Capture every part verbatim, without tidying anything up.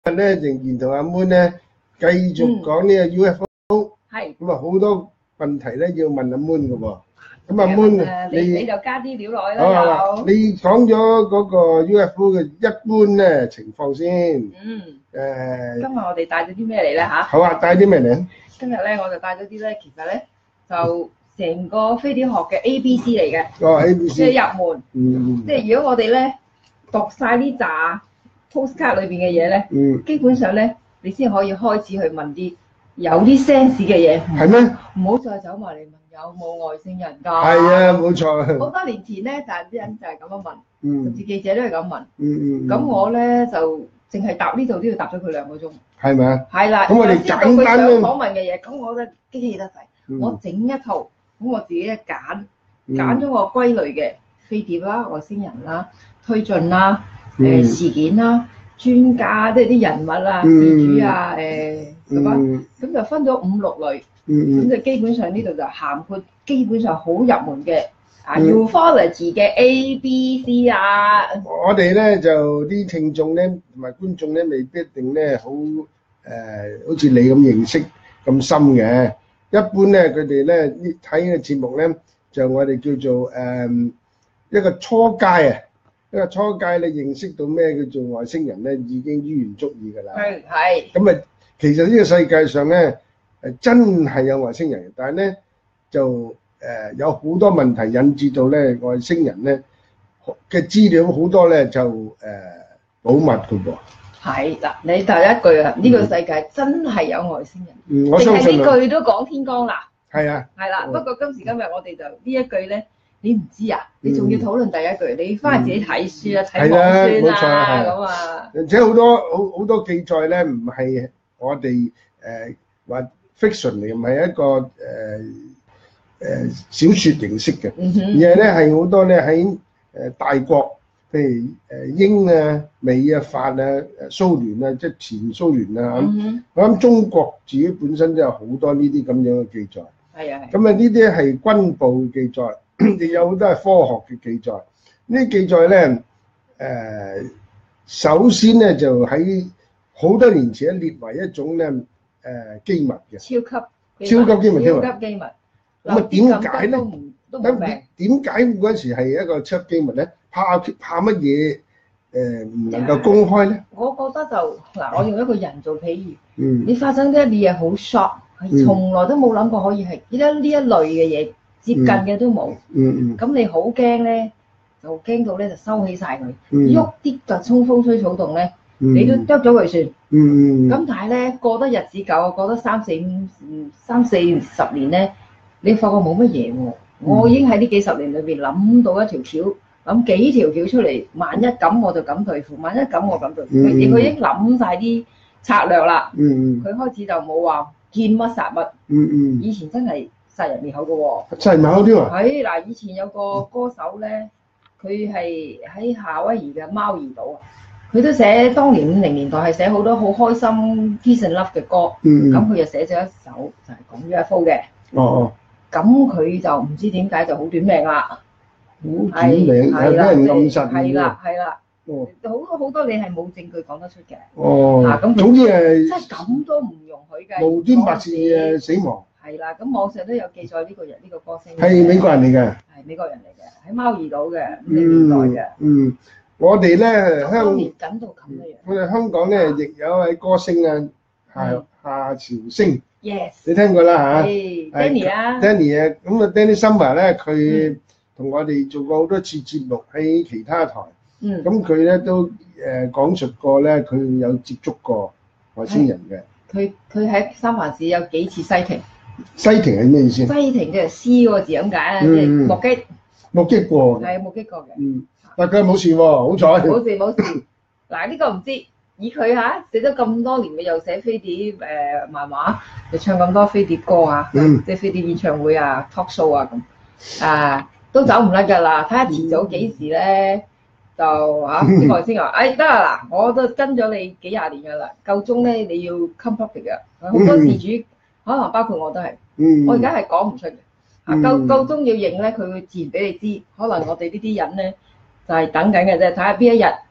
咧仍然同阿 Moon 咧繼續講呢個 U F O， 係咁啊好多問題咧要問阿 Moon 嘅喎。咁阿誒 Moon 誒你你就加啲料落去好啊啦， 嗱， 又你講咗嗰個 U F O 嘅一般咧情況先。 嗯， 誒， 今日我哋帶咗啲咩嚟咧嚇？ 好啊，帶啲咩嚟？ 今日咧我就帶咗啲咧，其實咧就成個飛碟學嘅 A B C 嚟嘅， 哦，A B 即 C， 係入門。 嗯即係如果我哋咧讀晒呢扎 postcard 裏邊嘅嘢咧， 嗯， 基本上咧你先可以開始去問啲有啲 sense 嘅嘢。 係咩？ 唔好再走埋嚟問有冇外星人㗎。 係啊，冇錯。 好多年前咧，就係啲人就係咁樣問， 嗯甚至記者都係咁問。 嗯嗯。 咁我咧就淨係答呢度都要答咗佢兩個鐘。 係咪啊？ 係啦， 咁我哋然後知道佢想簡單咧訪問嘅嘢，咁我覺得機器得滯， 嗯我整一套，咁我自己一揀， 嗯揀咗我歸類嘅飛碟啦、外星人啦、推進啦、誒、 嗯事件啦、專家，即係啲人物啊、 嗯事主啊、誒咁啊， 嗯咁就分咗五六類， 嗯嗯。 咁就基本上呢度就涵括基本上好入門嘅啊嗯 ufology 嘅 A、B、C 啊， 我哋咧就啲聽眾咧同埋觀眾咧未必一定咧好誒，好似你咁認識咁深嘅。一般咧佢哋咧呢睇嘅節目咧，就我哋叫做誒一個初階啊，一個初階咧認識到咩叫做外星人咧，已經於言足矣㗎啦。 係係咁啊，其實呢個世界上咧誒真係有外星人，但係咧就誒有好多問題引致到咧外星人咧嘅資料好多咧就誒保密㗎噃。 係嗱，你第一句啊，呢、個世界真係有外星人。 嗯，我淨係相信啊， 呢句都講天光啦， 係啊， 係啦。 嗯不過今時今日我哋就呢一句咧，你唔知啊，你仲要討論第一句，你翻去自己睇書啊，睇係啦網書冇錯啦係咁啊。 而且好多好好多記載咧，唔係我哋誒話 fiction 嚟，唔係一個誒誒小説形式嘅，而嗯哼， 係咧係好多咧喺誒大國，譬如誒英啊、美啊、法啊、誒蘇聯啊，即係前蘇聯啊咁。 嗯哼， 我諗中國自己本身都有好多呢啲咁樣嘅記載。 係啊係。 咁啊，呢啲係軍部記載，亦有好多係科學嘅記載。呢啲記載咧，誒、首先咧就喺好多年前列為一種咧誒、機密嘅。 超級超級機密添啊超級機密。 咁啊點解咧都唔都冇咁命。 點解嗰陣時係一個超級機密咧？怕怕乜嘢誒唔能夠公開咧？ 我覺得就嗱，我用一個人做譬喻， 嗯你發生咗一啲嘢好 shock，係從來都冇諗過可以係呢一呢一類嘅嘢接近嘅都冇。 嗯嗯咁你好驚咧，就驚到咧就收起晒佢， 嗯喐啲就衝風吹草動咧， 嗯， 你都剁咗佢算。 嗯嗯咁但係咧過得日子久啊，過得三四五三四十年咧，你發覺冇乜嘢喎。我已經喺呢幾十年裏邊諗到一條橋，諗幾條橋出嚟。萬一咁我就咁對付，萬一咁我咁對付。佢嗯佢已經諗晒啲策略啦。 嗯嗯佢開始就冇話見乜殺乜， 嗯嗯， 以前真係殺人滅口嘅喎。 真係某啲啊！ 係嗱，以前有個歌手咧，佢係喺夏威夷嘅貓兒島啊，佢都寫當年五零年代係寫好多好開心 peace and love 嘅歌， 嗯嗯， 咁佢就寫咗一首就係講 U F O 嘅， 哦哦， 咁佢就唔知點解就好短命啦， 好短命，有啲人暗殺係啦係啦， 哦好多好多你係冇證據講得出嘅， 哦， 嗱咁佢總之即係係咁都唔容許嘅， 無端白事誒死亡， 係啦，咁網上都有記載呢個人呢個歌星係美國人嚟嘅。 係美國人嚟嘅，喺貓兒島嘅五零年代嘅。 嗯，嗯，我哋咧香， 當年緊到咁嘅樣。 我哋香港咧亦有一位歌星啊，夏嗯夏朝星， Yes。 你聽過啦嚇係 Danny 啊。 ？Danny 啊，咁啊 Danny Summer 咧，佢同我哋做過好多次節目喺其他台， 嗯。 咁佢咧都誒講述過咧，佢有接觸過外星人嘅。 佢佢喺三藩市有幾次西停， 西庭係咩意思？ 西停即係 C 嗰個字咁解啊，即嗯係目擊， 目擊過嘅。 係目擊過嘅。 嗯，但佢冇事喎，好彩。 冇事冇事。嗱呢個唔知，以佢嚇寫咗咁多年嘅，又寫飛碟誒漫畫，又唱咁多飛碟歌啊， 嗯即係飛碟演唱會啊、talk show 啊咁，啊都走唔甩㗎啦。睇下遲早幾時咧，就嚇啲外星人話，誒得啦嗱，我都跟咗你幾廿年㗎啦，夠鐘咧你要 come public 嘅，好多事主可能包括我都係， 嗯， 我而家係講唔出嘅。啊嗯夠夠鐘要認咧，佢會自然俾你知。可能我哋呢啲人咧就係等緊嘅啫，睇下邊一日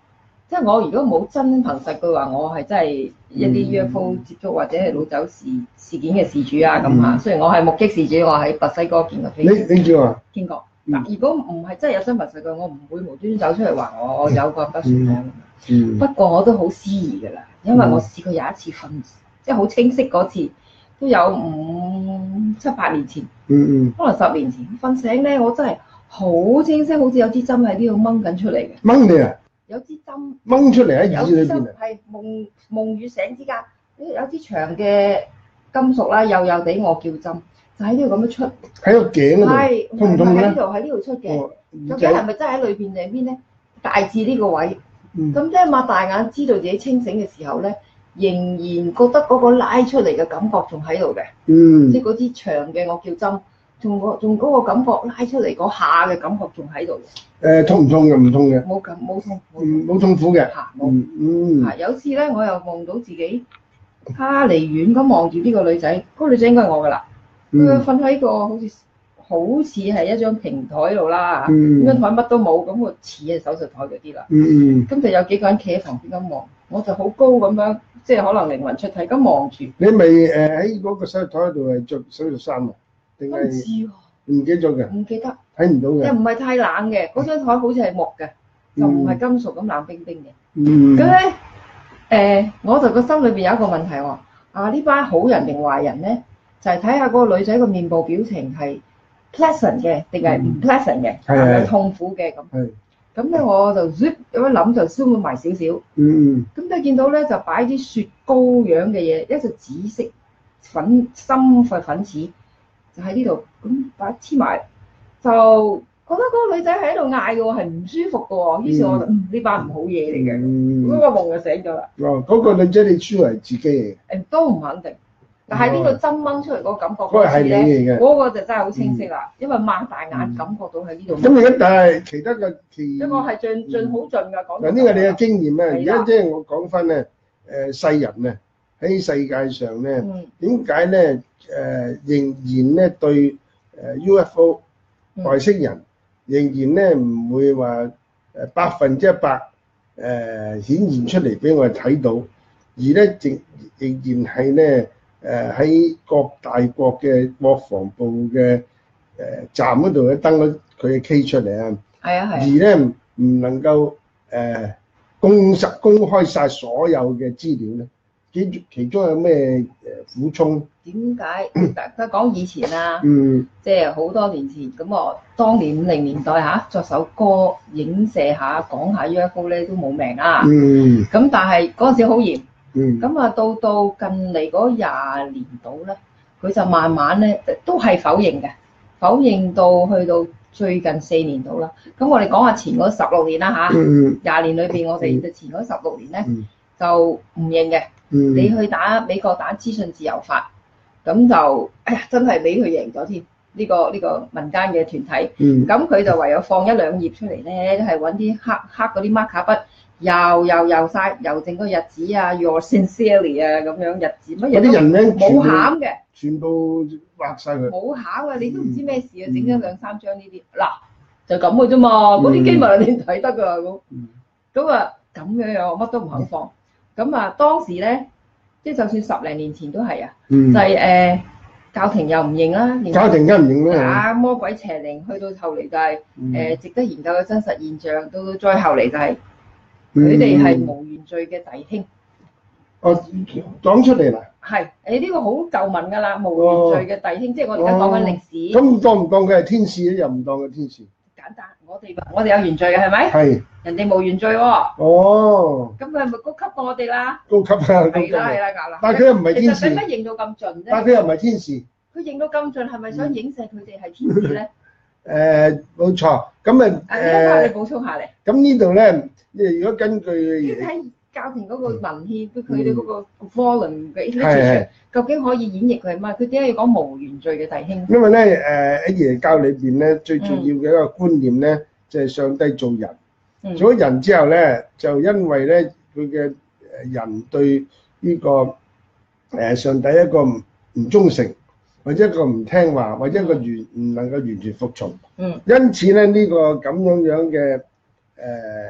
即係我如果冇真憑實據話，我係真係一啲 U F O 接觸或者係老走事事件嘅事主啊咁嚇。雖然我係目擊事主，我喺墨西哥見過飛機。 你你叫啊？ 見過嗱，如果唔係真係有真憑實據，我唔會無端端走出嚟話我我有個得船啊。 嗯。 不過我都好思疑㗎啦，因為我試過有一次瞓，即係好清晰嗰次，都有五七八年前， 嗯嗯。 可能十年前瞓醒咧，我真係好清晰，好似有支針喺呢度掹緊出嚟嘅。 掹你啊？ 有支針掹出嚟喺有耳裏邊支針係夢夢與醒之間，有支長嘅金屬啦，幼幼地我叫針，就喺呢度咁樣出。 喺個頸嗰度。 係痛唔痛咧？ 喺呢度喺呢度出嘅。究竟係咪真係喺裏邊定邊咧？大致呢個位。咁即係擘大眼知道自己清醒嘅時候咧，仍然覺得嗰個拉出嚟嘅感覺仲喺度嘅。 嗯。 即係嗰支長嘅我叫針，仲個仲嗰個感覺拉出嚟嗰下嘅感覺仲喺度嘅。 誒痛唔痛嘅？唔痛嘅。 冇咁冇痛。 嗯，冇痛苦嘅。 嚇冇。 嗯。 嚇有次咧，我又夢到自己哈離遠咁望住呢個女仔，嗰個女仔應該係我㗎啦。佢瞓喺個好似好似係一張平台度啦嚇，張台乜都冇，咁個似係手術台嗰啲啦。嗯嗯。咁就有幾個人企喺旁邊咁望，我就好高咁樣，即係可能靈魂出體咁望住。你咪誒喺嗰個手術台度係着手術衫啊？定係？ 唔知喎。 唔記得咗嘅。 唔記得。 睇唔到嘅。 又唔係太冷嘅，嗰張台好似係木嘅，就唔係金屬咁冷冰冰嘅。 嗯。 咁咧誒，我就個心裏邊有一個問題喎，啊呢班好人定壞人咧？就係睇下嗰個女仔個面部表情係 pleasant 嘅定係唔 pleasant 嘅，係痛苦嘅咁。係。咁咧我就 zoom 咁樣諗就 zoom 埋少少。嗯。咁你見到咧就擺啲雪糕樣嘅嘢，一隻紫色粉深嘅粉刺，就喺呢度咁擺黐埋，就覺得嗰個女仔喺度嗌嘅喎，係唔舒服嘅喎。於是我就嗯呢班唔好嘢嚟嘅，咁個夢就醒咗啦。哦， 嗰個女仔你以為自己嘅？ 誒都唔肯定。但係呢個針掹出嚟嗰個感覺嗰次咧，嗰個就真係好清晰啦，因為擘大眼感覺到喺呢度。 咁而家但係其他嘅其， 一個係盡盡好盡㗎講。 嗱呢個你嘅經驗啊，而家即係我講翻咧，誒世人啊喺世界上咧，點解咧誒仍然咧對誒 U F O 外星人仍然咧唔會話誒百分之一百誒顯現出嚟俾我哋睇到，而咧仍仍然係咧。誒喺各大國嘅國防部嘅誒站嗰度咧登咗佢嘅 K 出嚟啊，係啊係。而咧唔能夠誒公實公開晒所有嘅資料咧，其其中有咩誒苦衷？點解？得講以前啊，嗯，即係好多年前咁我當年五零年代嚇作首歌影射下講下 U F O 咧都冇命啊，嗯，咁但係嗰陣時好嚴。嗯，咁啊，到到近嚟嗰廿年度咧，佢就慢慢咧都係否認嘅，否認到去到最近四年度啦。咁我哋講下前嗰十六年啦嚇，廿年裏邊我哋就前嗰十六年咧就唔認嘅。你去打美國打資訊自由法，咁就哎呀真係俾佢贏咗添。呢個呢個民間嘅團體，咁佢就唯有放一兩頁出嚟咧，都係揾啲黑黑嗰啲 marker 筆。又又又曬，又整個日子啊 ，Your sincerely 啊，咁樣日子乜嘢都冇餡嘅，全部畫晒佢。冇餡啊！你都唔知咩事啊，整咗兩三張呢啲，嗱就咁嘅啫嘛，嗰啲機密你睇得㗎咁。咁啊咁樣樣，乜都唔肯放。咁啊當時咧，即係就算十零年前都係啊，就係誒教廷又唔認啦，教廷梗唔認啦，啊魔鬼邪靈，去到後嚟就係誒值得研究嘅真實現象，到到再後嚟就係。佢哋係無原罪嘅弟兄。哦，講出嚟啦。係，誒呢個好舊聞㗎啦，無原罪嘅弟兄，即係我而家講緊歷史。咁當唔當佢係天使咧？又唔當佢天使。簡單，我哋我哋有原罪嘅係咪？係。人哋無原罪喎。哦。咁佢係咪高級過我哋啦？高級啊！係啦係啦，搞啦。但係佢又唔係天使。其實使乜認到咁盡啫？但係佢又唔係天使。佢認到咁盡係咪想影射佢哋係天使咧？誒冇錯，咁啊誒，你補充下嚟。咁呢度咧，你如果根據睇教廷嗰個文獻，佢哋嗰個 volume 嘅 literature，究竟可以演繹佢係乜？佢點解要講無原罪嘅弟兄？因為咧誒喺耶教裏邊咧，最重要嘅一個觀念咧，就係上帝做人，做咗人之後咧，就因為咧佢嘅誒人對呢個誒上帝一個唔唔忠誠。或者一個唔聽話，或者一個完唔能夠完全服從。嗯。因此咧，呢個咁樣樣嘅誒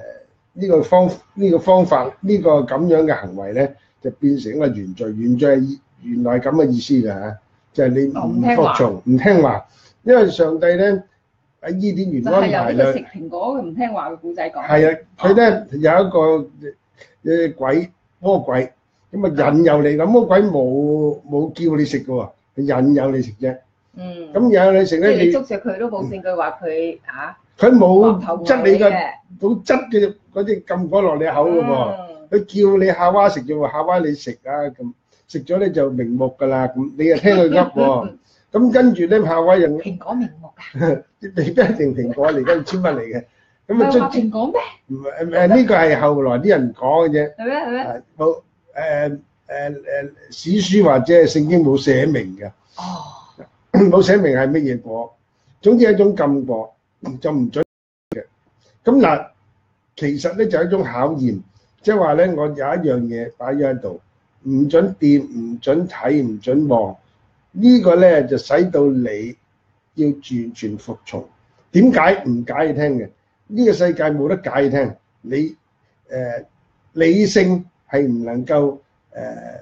呢個方呢個方法呢個咁樣嘅行為咧，就變成一個原罪。原罪係原來咁嘅意思㗎嚇，就係你唔服從、唔聽話。因為上帝咧喺伊甸園安排啦， 食蘋果佢唔聽話嘅故仔講。 係啊，佢咧有一個誒鬼魔鬼，咁啊引誘你。咁魔鬼冇冇叫你食嘅喎，係引誘你食啫。嗯。咁引誘你食咧，你你捉住佢都冇證據話佢嚇。 佢冇質你嘅，冇質嘅嗰啲禁果落你口嘅喎。佢叫你夏娃食啫喎，夏娃你食啊咁，食咗咧就明目㗎啦。咁你又聽佢噏喎。咁跟住咧，夏娃又蘋果明目㗎， 未必一定蘋果嚟，跟住簽乜嚟嘅？咁啊， 將蘋果咩？ 唔係誒呢個係後來啲人講嘅啫。 係咩係咩？ 冇誒誒誒史書或者係聖經冇寫明嘅。哦，冇寫明係乜嘢果，總之係一種禁果，就唔準嘅。咁嗱，其實咧就係一種考驗，即係話咧，我有一樣嘢擺咗喺度，唔準掂，唔準睇，唔準望。呢個咧就使到你要完全服從。點解唔解你聽嘅？呢個世界冇得解你聽。你誒理性係唔能夠誒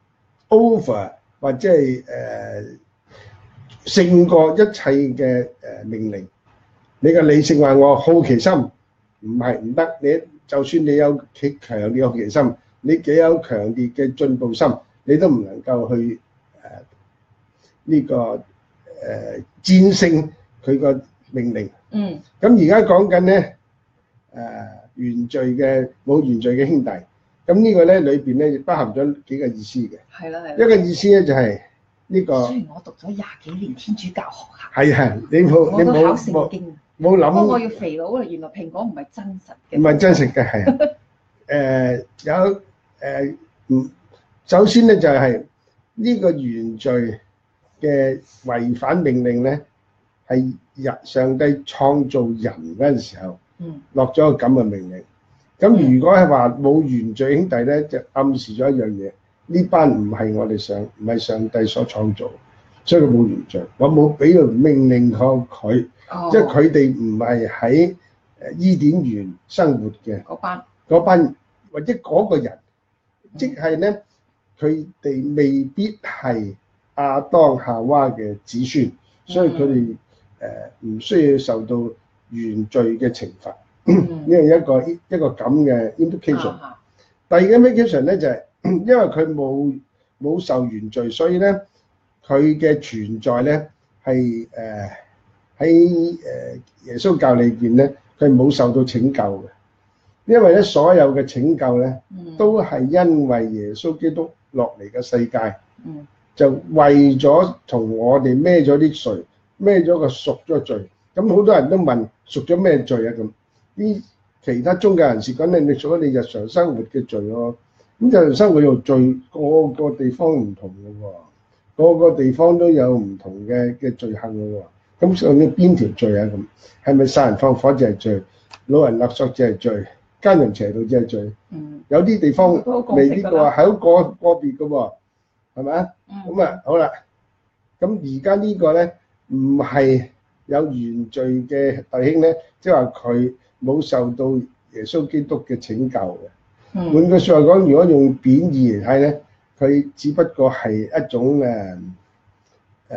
over 或者係誒勝過一切嘅誒命令。你嘅理性話我好奇心唔係唔得。你就算你有極強烈好奇心，你幾有強烈嘅進步心，你都唔能夠去誒。呢、這個誒、呃、戰勝佢個命令。嗯。咁而家講緊咧誒原罪嘅冇原罪嘅兄弟，咁呢個咧裏邊咧包含咗幾個意思嘅。係啦係。一個意思咧就係、是、呢、這個。雖然我讀咗廿幾年天主教學校。係係，你冇你冇冇冇諗。不過我要肥佬啦，原來蘋果唔係真實嘅。唔係真實嘅係。誒、呃、有誒嗯，首先咧就係、是、呢個原罪嘅違反命令咧，係日上帝創造人嗰陣時候，落咗個咁嘅命令。咁如果係話冇原罪兄弟咧，就暗示咗一樣嘢，呢班唔係我哋上唔係上帝所創造，所以佢冇原罪。我冇俾個命令過佢，哦、即係佢哋唔係喺誒伊甸園生活嘅嗰班嗰班或者嗰個人，嗯、即係咧佢哋未必係亞當夏娃嘅子孫，所以佢哋誒唔需要受到原罪嘅懲罰。呢係、嗯、一個一個咁嘅 implication。啊、第二個 implication 咧就係、是，因為佢冇冇受原罪，所以咧佢嘅存在咧係誒喺誒耶穌教裏邊咧，佢冇受到拯救嘅。因為咧所有嘅拯救咧，都係因為耶穌基督落嚟嘅世界。嗯就為咗同我哋孭咗啲罪，孭咗個贖咗罪，咁好多人都問贖咗咩罪啊？咁啲其他宗教人士講你，你贖咗你日常生活嘅罪咯。咁日常生活又罪，個個地方唔同嘅喎，個個地方都有唔同嘅嘅罪行嘅喎。咁究竟邊條罪啊？咁係咪殺人放火就係罪？老人勒索就係罪？奸人邪道就係罪？嗯，有啲地方未必嘅喎，係好個個別嘅喎。係咪啊？咁啊，好啦。咁而家呢個咧，唔係有原罪嘅弟兄咧，即係話佢冇受到耶穌基督嘅拯救嘅。嗯、換句説話講，如果用貶義嚟睇咧，佢只不過係一種誒誒、呃、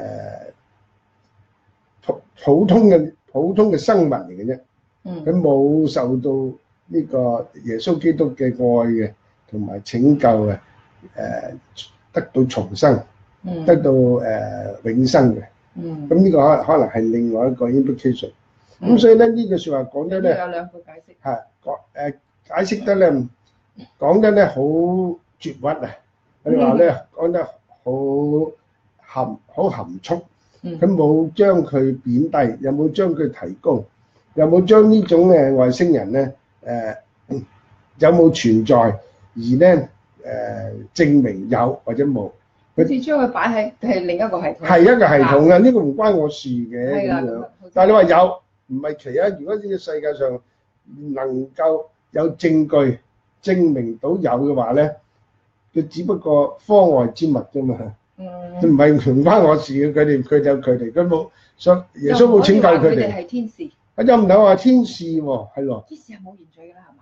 普普通嘅普通嘅生物嚟嘅啫。佢冇、嗯、受到呢個耶穌基督嘅愛嘅同埋拯救嘅誒。呃得到重生，得到誒、呃、永生嘅，咁呢、嗯、個可可能係另外一個 implication。咁、嗯、所以咧呢句説話講得咧，有兩個解釋，係講誒解釋得咧講得咧好絕屈啊！你話咧講得好含好含蓄，佢冇將佢貶低，有冇將佢提高，有冇將呢種嘅外星人咧誒、呃、有冇存在而咧？誒、呃、證明有或者冇，佢只將佢擺喺係另一個系統，係一個系統啊！呢、這個唔關我事嘅咁樣。但係你話有，唔係其他。如果呢個世界上能夠有證據證明到有嘅話咧，佢只不過科外之物啫嘛。嗯，唔係唔關我事嘅。佢哋佢有佢哋，佢冇想耶穌冇拯救佢哋。佢哋係天使。啊，又唔係話天使喎，係咯。天使係冇原罪㗎啦，係嘛？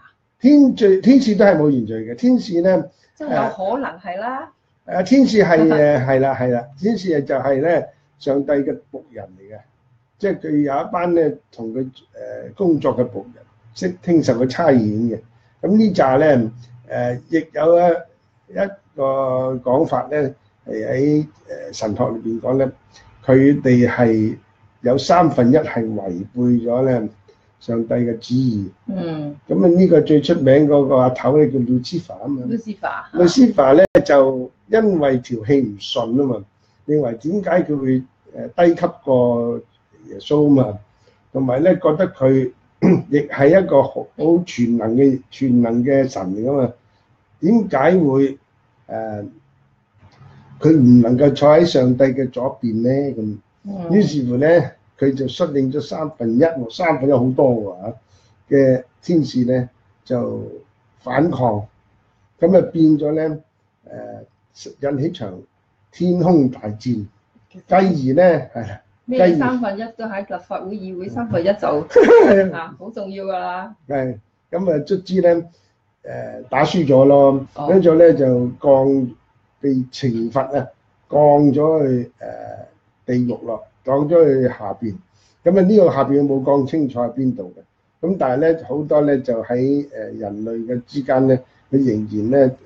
天罪天使都係冇原罪嘅，天使咧即係有可能係啦。 誒天使係誒係啦係啦，天使就係咧上帝嘅僕人嚟嘅，即係佢有一班咧同佢誒工作嘅僕人，識聽受佢差遣嘅。咁呢扎咧誒亦有一一個講法咧，係喺誒神學裏邊講咧，佢哋係有三分一係違背咗咧上帝嘅旨意。 嗯。 咁啊呢個最出名嗰個阿頭咧叫 Lucifer 啊嘛。 Lucifer。 Lucifer 咧就因為條氣唔順啊嘛，認為點解佢會誒低級過耶穌啊嘛，同埋咧覺得佢亦係一個好好全能嘅全能嘅神嚟噶嘛，點解會誒佢唔能夠坐喺上帝嘅左邊咧？咁於是乎咧，佢就率領咗三分一，三分一好多喎嘅天使咧就反抗，咁啊變咗咧誒引起場天空大戰，繼而咧係啦。 咩三分一都喺立法會議會，三分一就啊好重要㗎啦。係， 咁啊卒之咧誒打輸咗咯，跟住咧就降被懲罰啊，降咗去誒地獄咯，降咗去下邊。咁啊呢個下邊冇講清楚喺邊度嘅，咁但係咧好多咧就喺誒人類嘅之間咧，佢仍然咧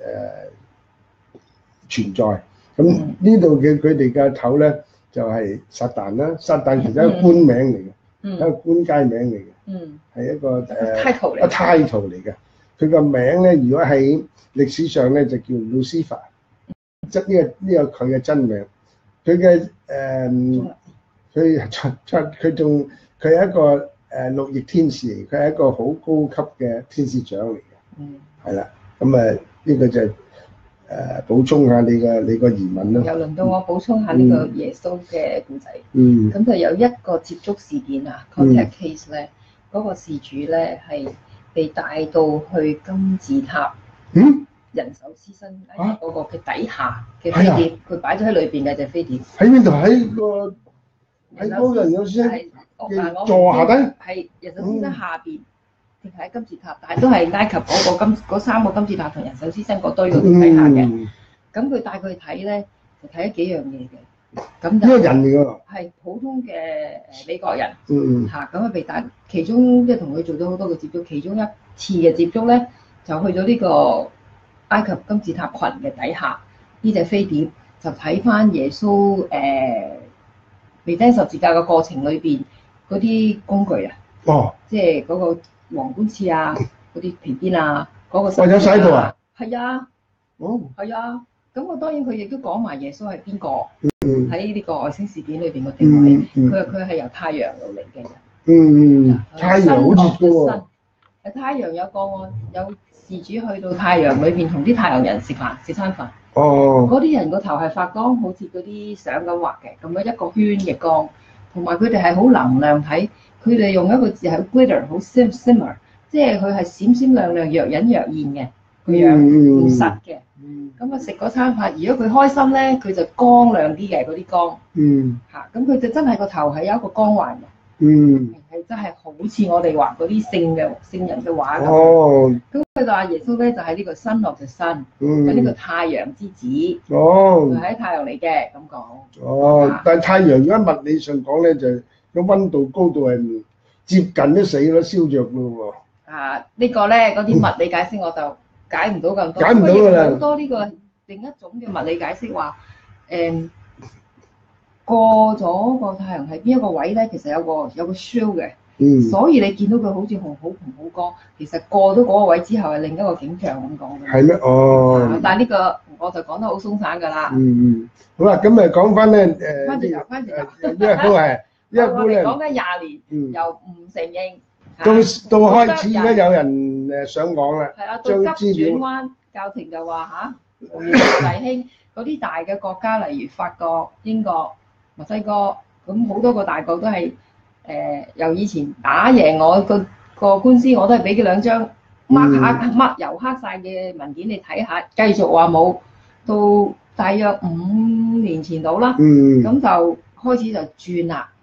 誒存在。咁呢度嘅佢哋嘅頭咧。就係撒旦啦，撒旦其實係一個官名嚟嘅，嗯、一個官階名嚟嘅，係、嗯、一個誒一個 title 嚟嘅。佢個名咧，如果喺歷史上咧就叫 Lucifer，即呢、呢個呢、呢個佢嘅真名。佢嘅誒，佢出出佢仲佢係一個誒綠翼天使嚟，佢係一個好高級嘅天使長嚟嘅，係啦、嗯。咁啊呢個就係、是。誒、呃、補充下你個你個疑問咯。 又輪到我補充下呢個耶穌嘅故仔。嗯。咁就有一個接觸事件啊 contact case 咧，嗰、嗯、個事主咧係被帶到去金字塔，嗯，人手獅身嗰個嘅底下嘅飛碟，佢擺咗喺裏邊嘅隻飛碟。喺邊度？喺個喺嗰個人手獅身嘅座下底。係人手獅身下邊。定係喺金字塔，但係都係埃及嗰個金嗰三個金字塔同人手獅身嗰堆嗰度睇下嘅。咁佢帶佢去睇咧，就睇咗幾樣嘢嘅。咁就呢個人嚟㗎？ 係普通嘅誒美國人。 嗯嗯。 嚇，咁啊被帶，其中即係同佢做咗好多個接觸，其中一次嘅接觸咧，就去咗呢個埃及金字塔群嘅底下，呢隻飛碟就睇翻耶穌誒被釘十字架嘅過程裏邊嗰啲工具啊。 哦。 即係嗰個。皇冠刺啊，嗰啲皮鞭啊，嗰、那個手有喺度啊， 係啊，哦，係啊，咁我當然佢亦都講埋耶穌係邊個，喺呢、嗯、個外星事件裏邊嘅定位，佢話佢係由太陽度嚟嘅人， 嗯嗯，太陽好熱嘅喎， 係太陽有個案，有事主去到太陽裏邊同啲太陽人食飯食餐飯，哦，嗰啲人個頭係發光，好似嗰啲相咁畫嘅，咁樣一個圈嘅光，同埋佢哋係好能量體。佢哋用一個字係 glitter， 好 shimmer， 即係佢係閃閃亮亮、若隱若現嘅個樣，唔實嘅。咁啊食嗰餐飯，如果佢開心咧，佢就光亮啲嘅嗰啲光。嗯。嚇，咁佢就真係個頭係有一個光環嘅。嗯。係真係好似我哋畫嗰啲聖嘅聖人嘅畫咁。哦。咁佢就話耶穌咧就係呢個 sun of the sun，係呢個太陽之子。哦。係喺太陽嚟嘅咁講。 哦，但係太陽如果物理上講咧就。個溫度高度係接近都死咯，燒着咯喎。 啊，呢個咧嗰啲物理解釋我就解唔到咁多。 解唔到㗎啦。 好多呢個另一種嘅物理解釋話，誒過咗個太陽喺邊一個位咧，其實有個有個 show 嘅。嗯。所以你見到佢好似紅好紅好光，其實過咗嗰個位之後係另一個景象咁講嘅。 係咩？哦。 但係呢個我就講得好鬆散㗎啦。 嗯嗯。好啦，咁誒講翻咧誒。 翻轉頭，翻轉頭。 因為都係。因為我哋講緊廿年，又唔承認， 到到開始而家有人誒上網啦， 係啊，到急轉彎，教廷就話嚇，無弟兄嗰啲大嘅國家，例如法國、英國、墨西哥，咁好多個大國都係誒由以前打贏我個個官司，我都係俾佢兩張 mark 下 mark 油黑晒嘅文件你睇下，繼續話冇，到大約五年前到啦，咁就開始就轉啦。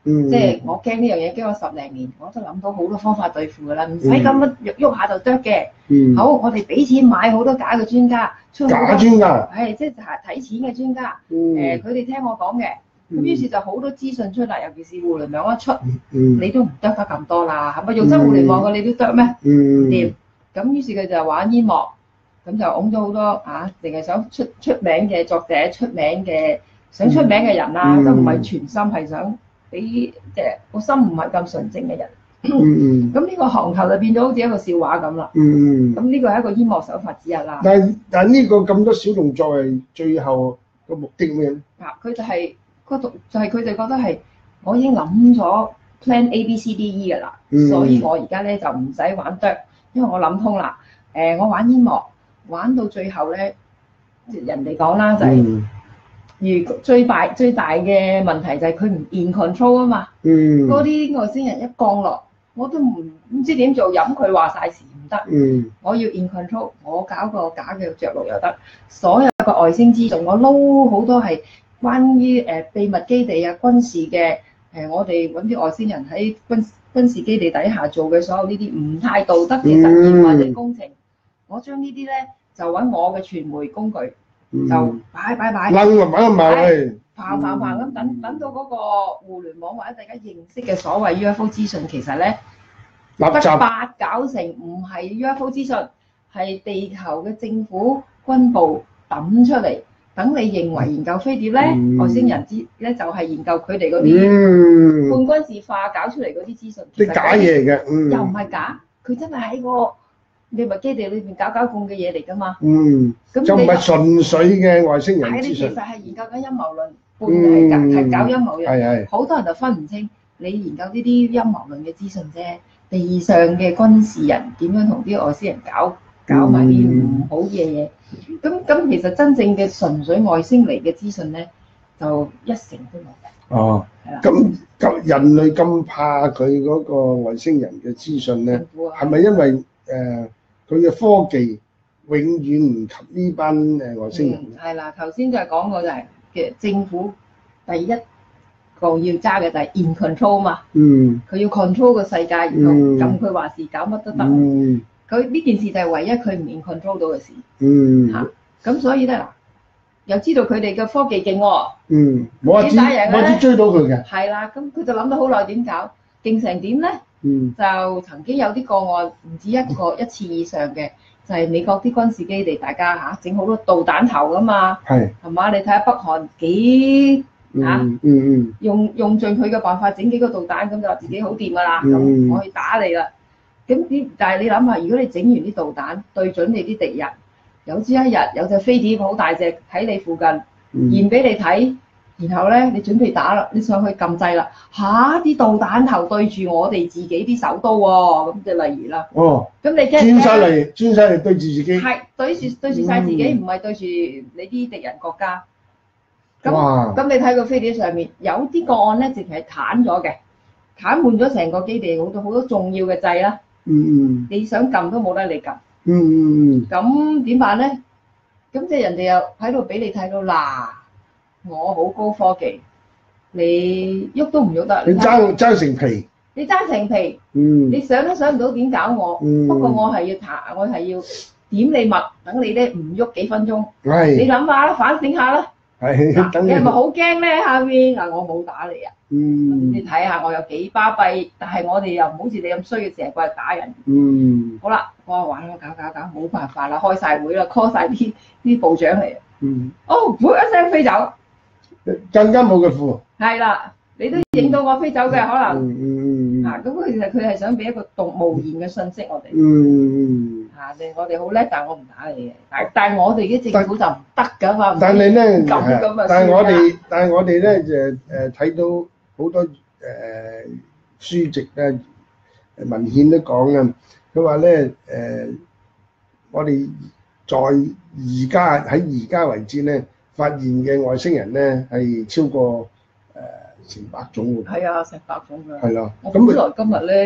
嗯， 即係我驚呢樣嘢，驚我十零年，我都諗到好多方法對付㗎啦，唔使咁樣喐喐下就得嘅。 嗯， 好，我哋俾錢買好多假嘅專家，出好多假專家， 係即係睇錢嘅專家。 嗯， 誒，佢哋聽我講嘅，咁於是就好多資訊出嚟，尤其是互聯網一出， 嗯， 你都唔得得咁多啦，係咪用真互聯網嘅你都得咩？ 嗯， 掂。咁於是佢就玩煙幕，咁就擁咗好多啊，淨係想出出名嘅作者、出名嘅想出名嘅人啊， 嗯都唔係全心係想俾即係個心唔係咁純正嘅人。 嗯， 咁呢個行頭就變咗好似一個笑話咁啦。 嗯， 咁呢個係一個煙幕手法之一啦。 但係但係呢個咁多小動作係最後個目的咩？ 啊，佢就係嗰度就係佢哋覺得係我已經諗咗 plan A B C D E 㗎啦， 嗯所以我而家咧就唔使玩剁，因為我諗通啦。誒、我玩煙幕玩到最後咧，人哋講啦就係、 嗯， 如最大最大嘅問題就係佢唔 in control 啊嘛。 嗯， 嗰啲外星人一降落，我都唔唔知點做，飲佢話晒事唔得。 嗯， 我要 in control，我搞個假嘅着陸又得，所有個外星資訊我撈好多係關於誒、呃、秘密基地啊、軍事嘅誒、呃，我哋揾啲外星人喺軍軍事基地底下做嘅所有呢啲唔太道德嘅實驗或者工程，我將呢啲咧就揾我嘅傳媒工具就擺擺擺， 掕埋擺埋去， 砰砰砰咁等等到嗰個互聯網或者大家認識嘅所謂 U F O 資訊，其實咧垃得圾， 八九成唔係 U F O 資訊，係地球嘅政府軍部抌出嚟，等你認為研究飛碟咧， 嗯外星人資咧就係研究佢哋嗰啲嗯， 半軍事化搞出嚟嗰啲資訊，其實啲假嘢嘅，嗯， 又唔係假，佢真係喺個秘密基地裏邊搞搞共嘅嘢嚟㗎嘛。 嗯， 咁就唔係你純粹嘅外星人係你其資訊， 實係研究緊陰謀論，半係搞係搞陰謀論。 係係， 好多人就分唔清你研究呢啲陰謀論嘅資訊啫，地上嘅軍事人點樣同啲外星人搞搞埋啲唔好嘅嘢。咁咁其實真正嘅純粹外星嚟嘅資訊咧，就一成都冇嘅。 哦， 係啦， 咁咁人類咁怕佢嗰個外星人嘅資訊咧， 政府啊係咪因為誒佢嘅科技永遠唔及呢班誒外星人？ 嗯，係啦，頭先就係講過就係嘅政府第一個要揸嘅就係 in control 嘛， 嗯佢要 control 個世界，然後嗯咁佢話事搞乜都得。 嗯佢呢件事就係唯一佢唔 in control 到嘅事嗯嚇。咁所以咧嗱，又知道佢哋嘅科技勁喎， 嗯，冇法子幾打贏咧冇法子追到佢嘅， 係啦，咁佢就諗咗好耐點搞，勁成點咧？ 嗯就曾經有啲個案，唔止一個一次以上嘅，就係美國啲軍事基地，大家嚇整好多導彈頭噶嘛， 係， 係嘛？你睇下北韓幾嗯嚇嗯嗯用用盡佢嘅辦法整幾個導彈，咁就話自己好掂噶啦， 嗯咁我去打你啦。咁啲但係你諗下，如果你整完啲導彈對準你啲敵人，有朝一日有隻飛碟好大隻喺你附近嗯， 現俾你睇，然後咧你準備打啦，你上去撳掣啦，嚇啲導彈頭對住我哋自己啲首都喎，咁就例如啦， 哦， 咁你驚唔轉晒驚？ 嚟轉晒嚟對住自己， 係對住對住晒自己， 嗯唔係對住你啲敵人國家。咁哇， 咁你睇個飛碟上面有啲個案咧，直情係癱咗嘅，癱瘓咗成個基地好多好多重要嘅掣啦， 嗯你想撳都冇得你撳。 嗯嗯嗯咁點辦咧？咁即係人哋又喺度俾你睇到嗱，我好高科技，你喐都唔喐得。 嗯，你睇下爭爭成皮， 你爭成皮， 嗯你想都想唔到點搞我。 嗯不過我係要彈，我係要點你脈，等你咧唔喐幾分鐘。你係諗下啦，反省下啦。 係嗱等你係咪好驚咧？下面嗱，我冇打你啊！ 嗯你睇下我有幾巴閉，但係我哋又唔好似你咁衰嘅，成日過嚟打人。 嗯好啦，我話玩啦，搞搞搞，冇辦法啦，開晒會啦 call 晒啲啲部長嚟。 嗯， 哦，噗一聲飛走， 更加冇嘅符， 係啦，你都影到我飛走嘅可能。 嗯嗯嗯啊，咁佢其實佢係想俾一個動無言嘅信息我哋。 嗯， 啊，你我哋好叻，但係我唔打你嘅。但但係我哋啲政府就唔得㗎嘛。唔但係咧， 咁咁啊但係我算啦哋但係我哋咧就誒睇到好多誒書籍咧文獻都講啊，佢話咧誒我哋在而家喺而家為止咧發現嘅外星人咧係超過誒成百種喎， 係啊，成百種㗎。 係咯， 我咁佢本來今日咧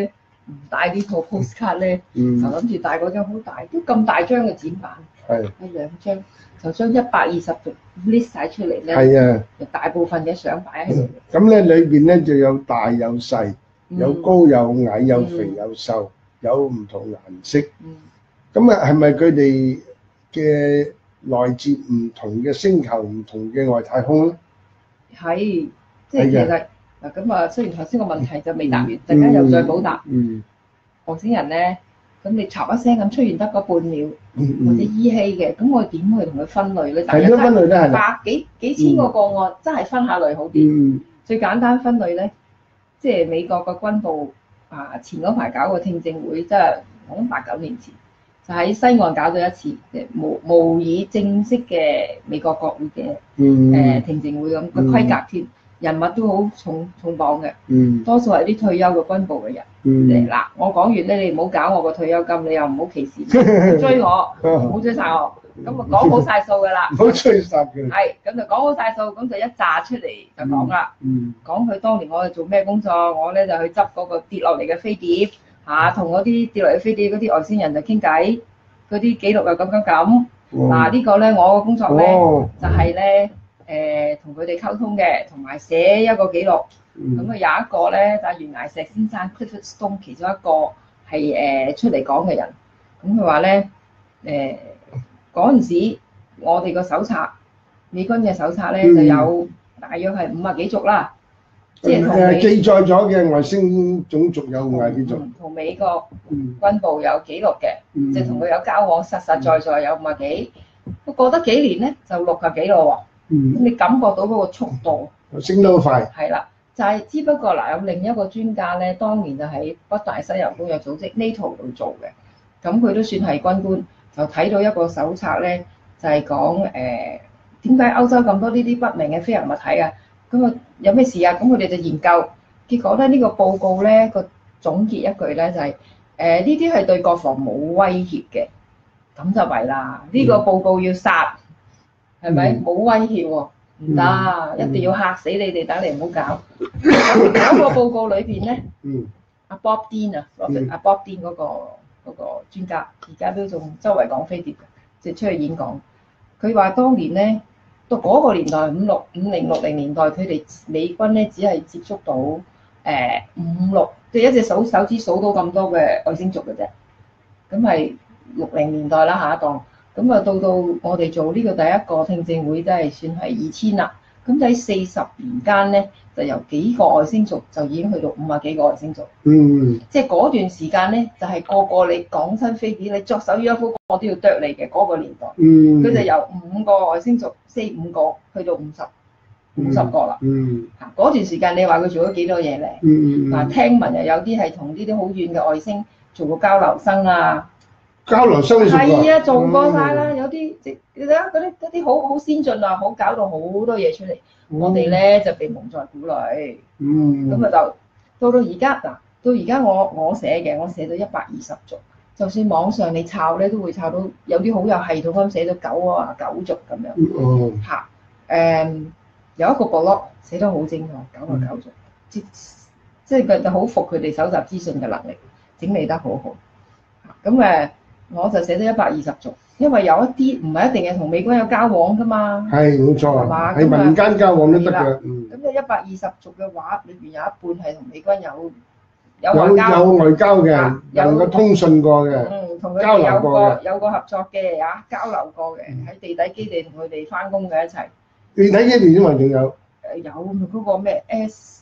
唔帶呢套 postcard 咧， 嗯就諗住帶嗰張好大，都咁大張嘅展板， 係係兩張，就將一百二十度 list 晒出嚟咧， 係啊， 就大部分嘅相擺喺度。 咁咧裏邊咧就有大有細，有高有矮，有肥嗯有瘦，有唔同顏色。 嗯， 咁啊，係咪佢哋嘅來自唔同嘅星球、唔同嘅外太空咧？ 係，即係其係實嗱咁啊，雖然頭先個問題就未答完，陣間又再補答。 嗯外星人咧，咁你嘈一聲咁出現得嗰半秒， 嗯或者嗯， 依稀嘅，咁我點去同佢分類咧？ 係點樣分類咧？係啦， 百幾幾千個個案，真係分下類好啲。 嗯最簡單分類咧，即係美國個軍部啊，前嗰排搞個聽證會，即係我諗八九年前，就喺西岸搞咗一次，誒模模擬正式嘅美國國會嘅嗯誒聽證會咁個規格添，人物都好重重磅嘅， 嗯多數係啲退休嘅軍部嘅人。 嗯嗱，我講完咧，你唔好搞我個退休金，你又唔好歧視，唔追我，唔好追晒我，咁啊講好晒數㗎啦。 唔好吹殺佢。 係，咁就講好晒數，咁就一炸出嚟就講啦。 嗯講佢當年我係做咩工作，我咧就去執嗰個跌落嚟嘅飛碟，嚇同嗰啲跌落嚟嘅飛碟嗰啲外星人就傾偈，嗰啲記錄又咁咁咁。嗱呢個咧我嘅工作咧哦， 就係咧誒同佢哋溝通嘅，同埋寫一個記錄。咁嗯啊有一個咧就係懸崖石先生 Clifford Stone 其中一個係誒出嚟講嘅人，咁佢話咧誒嗰陣時我哋個手冊美軍嘅手冊咧嗯就有大約係五啊幾族啦，即係同美誒記載咗嘅外星種族有五廿幾種。 嗯同美國嗯軍部有記錄嘅， 嗯即係同佢有交往，實實在在有五啊幾。不過過得幾年咧就六啊幾咯喎，咁嗯， 你感覺到嗰個速度。 升得好快。 係啦，就係、只不過嗱，有另一個專家咧，當年就喺北大西洋公約組織 NATO 度做嘅，咁佢都算係軍官，就睇到一個手冊咧，就係講誒點解歐洲咁多呢啲不明嘅飛行物體啊？咁啊有咩事啊？咁佢哋就研究，結果咧呢、呢個報告咧個總結一句咧就係誒呢啲係對國防冇威脅嘅，咁就咪啦，呢、呢個報告要殺，係咪冇威脅喎？唔得， 嗯一定要嚇死你哋，等你唔好搞。咁嗰個報告裏邊咧， 嗯阿 Bob Dean 啊嗯 ，Robert 阿 Bob Dean 嗰個嗰個專家，而家都仲周圍講飛碟嘅，即係出去演講。佢話當年咧，到嗰個年代五六五零六零年代，佢哋美軍咧只係接觸到誒五六，即係一隻手手指數到咁多嘅外星族嘅啫。咁係六零年代啦下一檔。咁啊，到到我哋做呢個第一個聽證會，都係算係二千啦。咁喺四十年間咧，就由幾個外星族就已經去到五啊幾個外星族。 嗯即係嗰段時間咧，就係、是、個個你講親飛碟，你作手 U F O，我都要啄你嘅嗰、那個年代。 嗯， 佢就由五個外星族，四五個去到五十五十個啦。 嗯嚇，嗰段時間你話佢做咗幾多嘢咧？ 嗯嗱、 嗯， 聽聞又有啲係同呢啲好遠嘅外星做過交流生啊。 交流生做過。 係啊，做過晒啦，有啲即你睇下嗰啲嗰啲好好先進啊，好搞到好多嘢出嚟。我哋咧就被蒙在鼓裏， 嗯， 咁啊就到到而家嗱，到而家我我寫嘅，我寫到一百二十族，就算網上你抄咧，都會抄到有啲好有系統咁寫到九啊九族咁樣哦， 嚇。誒有一個 blog 寫得好精確，九啊九族，即即係佢就好服佢哋搜集資訊嘅能力，整理得好好。咁誒。我就寫咗一百二十族，因為有一啲唔係一定係同美軍有交往噶嘛。 係冇錯啊，喺民間交往都得㗎。嗯， 咁你一百二十族嘅話，裏邊有一半係同美軍有有有外交， 有外交嘅， 啊有能夠通訊過嘅。 嗯，同佢交哋有流過嘅個有個合作嘅啊，交流過嘅，喺地底基地同佢哋翻工嘅一齊。 你睇呢邊因為仲有誒有嗰個咩 S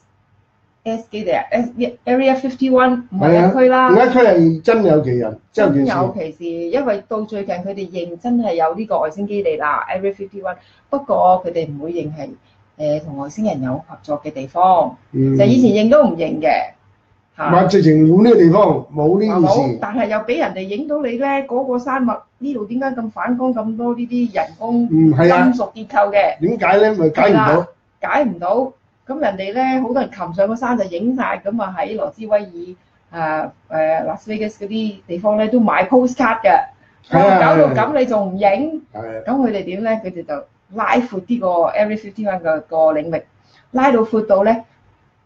S 基地啊，S Area Fifty One 唔係一區啦。 而家佢係真有其人，真有真其事。 有其事，因為到最近佢哋認真係有呢個外星基地啦 Area Fifty One，不過佢哋唔會認係誒同外星人有合作嘅地方， 嗯， 就以前認都唔認嘅嚇。 話直情冇呢個地方，冇呢件冇事。 但係又俾人哋影到你咧，嗰、個山脈呢度點解咁反光咁多呢啲人工金嗯，係啊， 屬結構嘅？ 點解咧？咪解唔到。 解唔到，咁人哋咧好多人擒上個山就影晒，咁啊喺羅斯威爾、誒誒拉斯維加斯嗰啲地方咧都買 postcard 嘅， 係啊搞到咁你仲唔影？ 係啊， 咁佢哋點咧？佢哋就拉闊啲個 Area Fifty One 個個領域，拉到闊到咧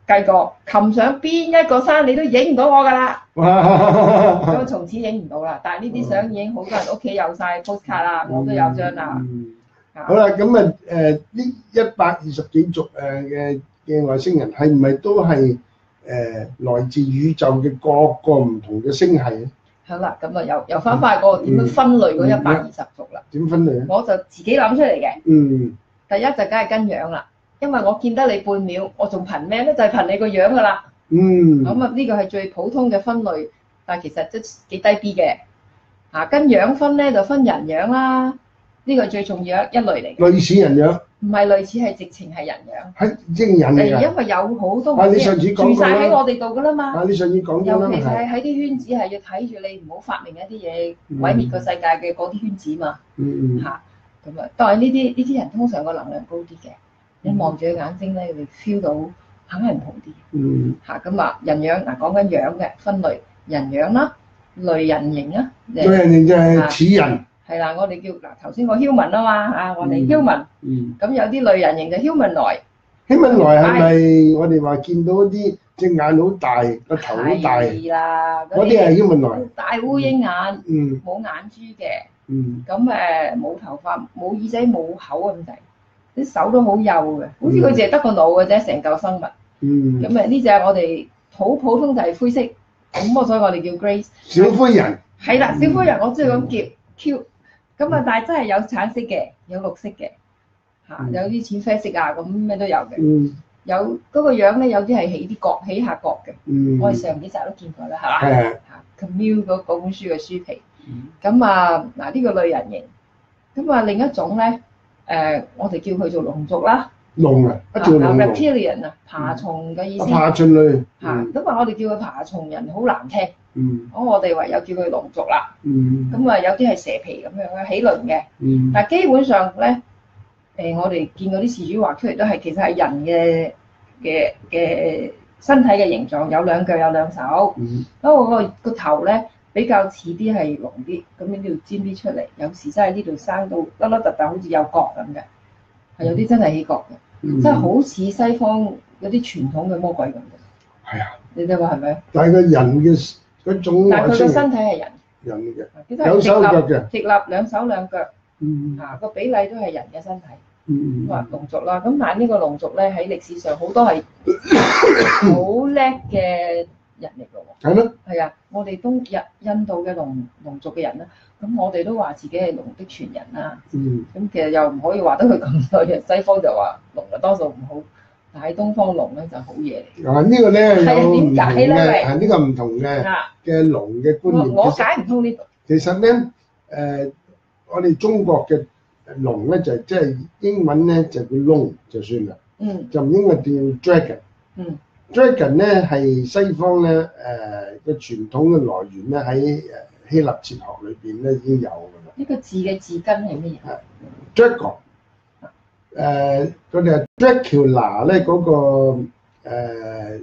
計過，擒上邊一個山你都影唔到我㗎啦。 哇！ 咁從此影唔到啦。但係呢啲相已經好多人屋企有晒 postcard 啦，我都有張啦。 嗯好啦，咁啊誒呢一百二十幾族誒嘅嘅外星人係唔係都係誒來自宇宙嘅各個唔同嘅星系咧？ 好啦，咁啊又又翻返去嗰個點樣分類嗰一百二十族啦。 點分類咧？ 我就自己諗出嚟嘅。 嗯。 第一就梗係跟樣啦，因為我見得你半秒，我仲憑咩咧？就係憑你個樣㗎啦。 嗯。 咁啊，呢個係最普通嘅分類，但係其實都幾低 B 嘅。啊，跟樣分咧就分人樣啦，呢個係最重要一一類嚟嘅。 類似人樣。 唔係類似，係直情係人樣。 係即係人嚟㗎。 因為有好多啊！你上次講住過啦。 曬喺我哋度㗎啦嘛。 啊！你上次講咗啦。 尤其係喺啲圈子係要睇住你，唔好發明一啲嘢毀滅個世界嘅嗰啲圈子嘛。 嗯嗯。 嚇，咁啊，但係呢啲呢啲人通常個能量高啲嘅，你望住佢眼睛咧，你 feel 到肯係唔同啲。 嗯。 嚇，咁啊，人樣嗱講緊樣嘅分類，人樣啦，類人形啊。 類人形就係似人。 係啦，我哋叫嗱頭先個 human 啊嘛，啊我哋 human，咁有啲類人形就 humanoid。 humanoid係咪我哋話見到啲隻眼好大，個頭好大？ 係啦， 嗰啲係 humanoid。 大烏蠅眼， 嗯， 冇眼珠嘅， 嗯， 咁誒冇頭髮，冇耳仔，冇口咁滯，啲手都好幼嘅，好似佢淨係得個腦嘅啫，成嚿生物。 嗯， 咁誒呢隻我哋好普通就係灰色，咁我所以我哋叫 Grace。 小灰人。 係啦，小灰人我中意咁叫 Q。咁啊，但係真係有橙色嘅，有綠色嘅，嚇，有啲淺啡色啊，咁咩都有嘅。嗯。有嗰個樣咧，有啲係起啲角，起下角嘅。嗯。我哋上幾集都見過啦，係嘛？係。嚇 ，Camus 嗰嗰本書嘅書皮。嗯。咁啊，嗱呢個類人形，咁啊另一種咧，誒我哋叫佢做龍族啦。龍啊，一條龍。Reptilian 啊，爬蟲嘅意思。爬蟲類。嚇，咁啊我哋叫佢爬蟲人，好難聽。嗯，咁我哋唯有叫佢龍族啦。嗯，咁啊有啲係蛇皮咁樣嘅起輪嘅。嗯，但係基本上咧，誒我哋見嗰啲事主畫出嚟都係其實係人嘅嘅嘅身體嘅形狀，有兩腳有兩手。嗯，不過個個頭咧比較似啲係龍啲，咁呢度尖啲出嚟，有時真係呢度生到凹凹凸凸，好似有角咁嘅，係有啲真係起角嘅，真係好似西方嗰啲傳統嘅魔鬼咁嘅。係啊，你哋話係咪？但係個人嘅嗰種，但係佢個身體係人，人嘅，有手有腳嘅，直立兩手兩腳，嗯，啊個比例都係人嘅身體，嗯，話龍族啦，咁但係呢個龍族咧喺歷史上好多係好叻嘅人嚟㗎喎，係咯，係啊，我哋東印印度嘅龍龍族嘅人咧，咁我哋都話自己係龍的傳人啦，嗯，咁其實又唔可以話得佢咁多嘅，西方就話龍啊多數唔好。但喺東方龍咧就好嘢嚟。啊，呢個咧有唔同嘅，係呢個唔同嘅嘅龍嘅觀念。我解唔通呢度。其實咧，誒，我哋中國嘅龍咧就即係英文咧就叫龍就算啦。嗯。就唔應該叫 dragon。嗯。dragon 咧係西方咧誒嘅傳統嘅來源咧喺誒希臘哲學裏邊咧已經有㗎啦。呢個字嘅字根係乜嘢？係 dragon。誒，佢哋係 Dracula 咧嗰個誒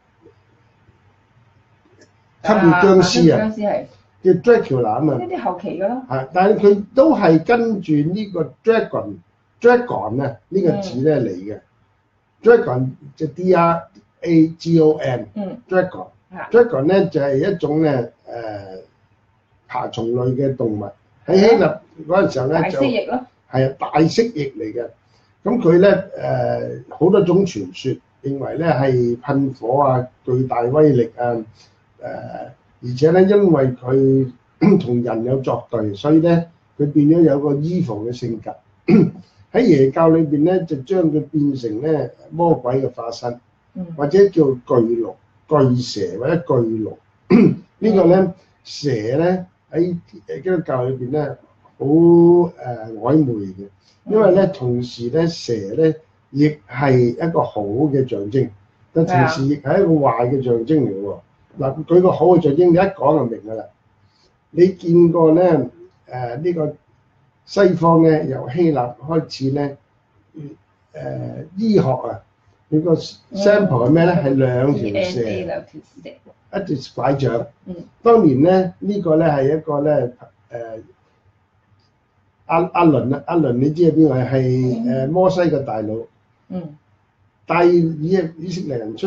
吸血僵屍啊，叫 Dracula 啊嘛。呢啲後期㗎咯。係，但係佢都係跟住呢個 dragon，dragon 啊呢個字咧嚟嘅。dragon 就 D R A G O N。嗯。dragon。dragon 咧就係一種咧誒爬蟲類嘅動物。喺希臘嗰陣時候咧就大蜥蜴咯。係啊，大蜥蜴嚟嘅。咁佢咧誒好多種傳說，認為咧係噴火啊，巨大威力啊，誒、呃、而且咧因為佢同人有作對，所以咧佢變咗有個 evil 嘅性格。喺耶教裏邊咧就將佢變成咧魔鬼嘅化身，或者叫巨龍、巨蛇或者巨龍。個呢個咧蛇咧喺基督教裏邊咧好誒曖昧嘅。因為咧，同時咧，蛇咧亦係一個好嘅象徵，但同時亦係一個壞嘅象徵嚟喎。嗱，佢個好嘅象徵，你一講就明㗎啦。你見過咧？誒、呃、呢、呢個西方咧，由希臘開始咧，誒、呃、醫學啊，佢個 sample 係咩咧？係、嗯、兩條蛇，兩條蛇，一隻拐杖。嗯。當年咧，呢個、呢個咧係一個咧誒。呃阿阿倫啊，阿倫你知係邊個？係誒摩西嘅大佬，嗯，帶以以色列人出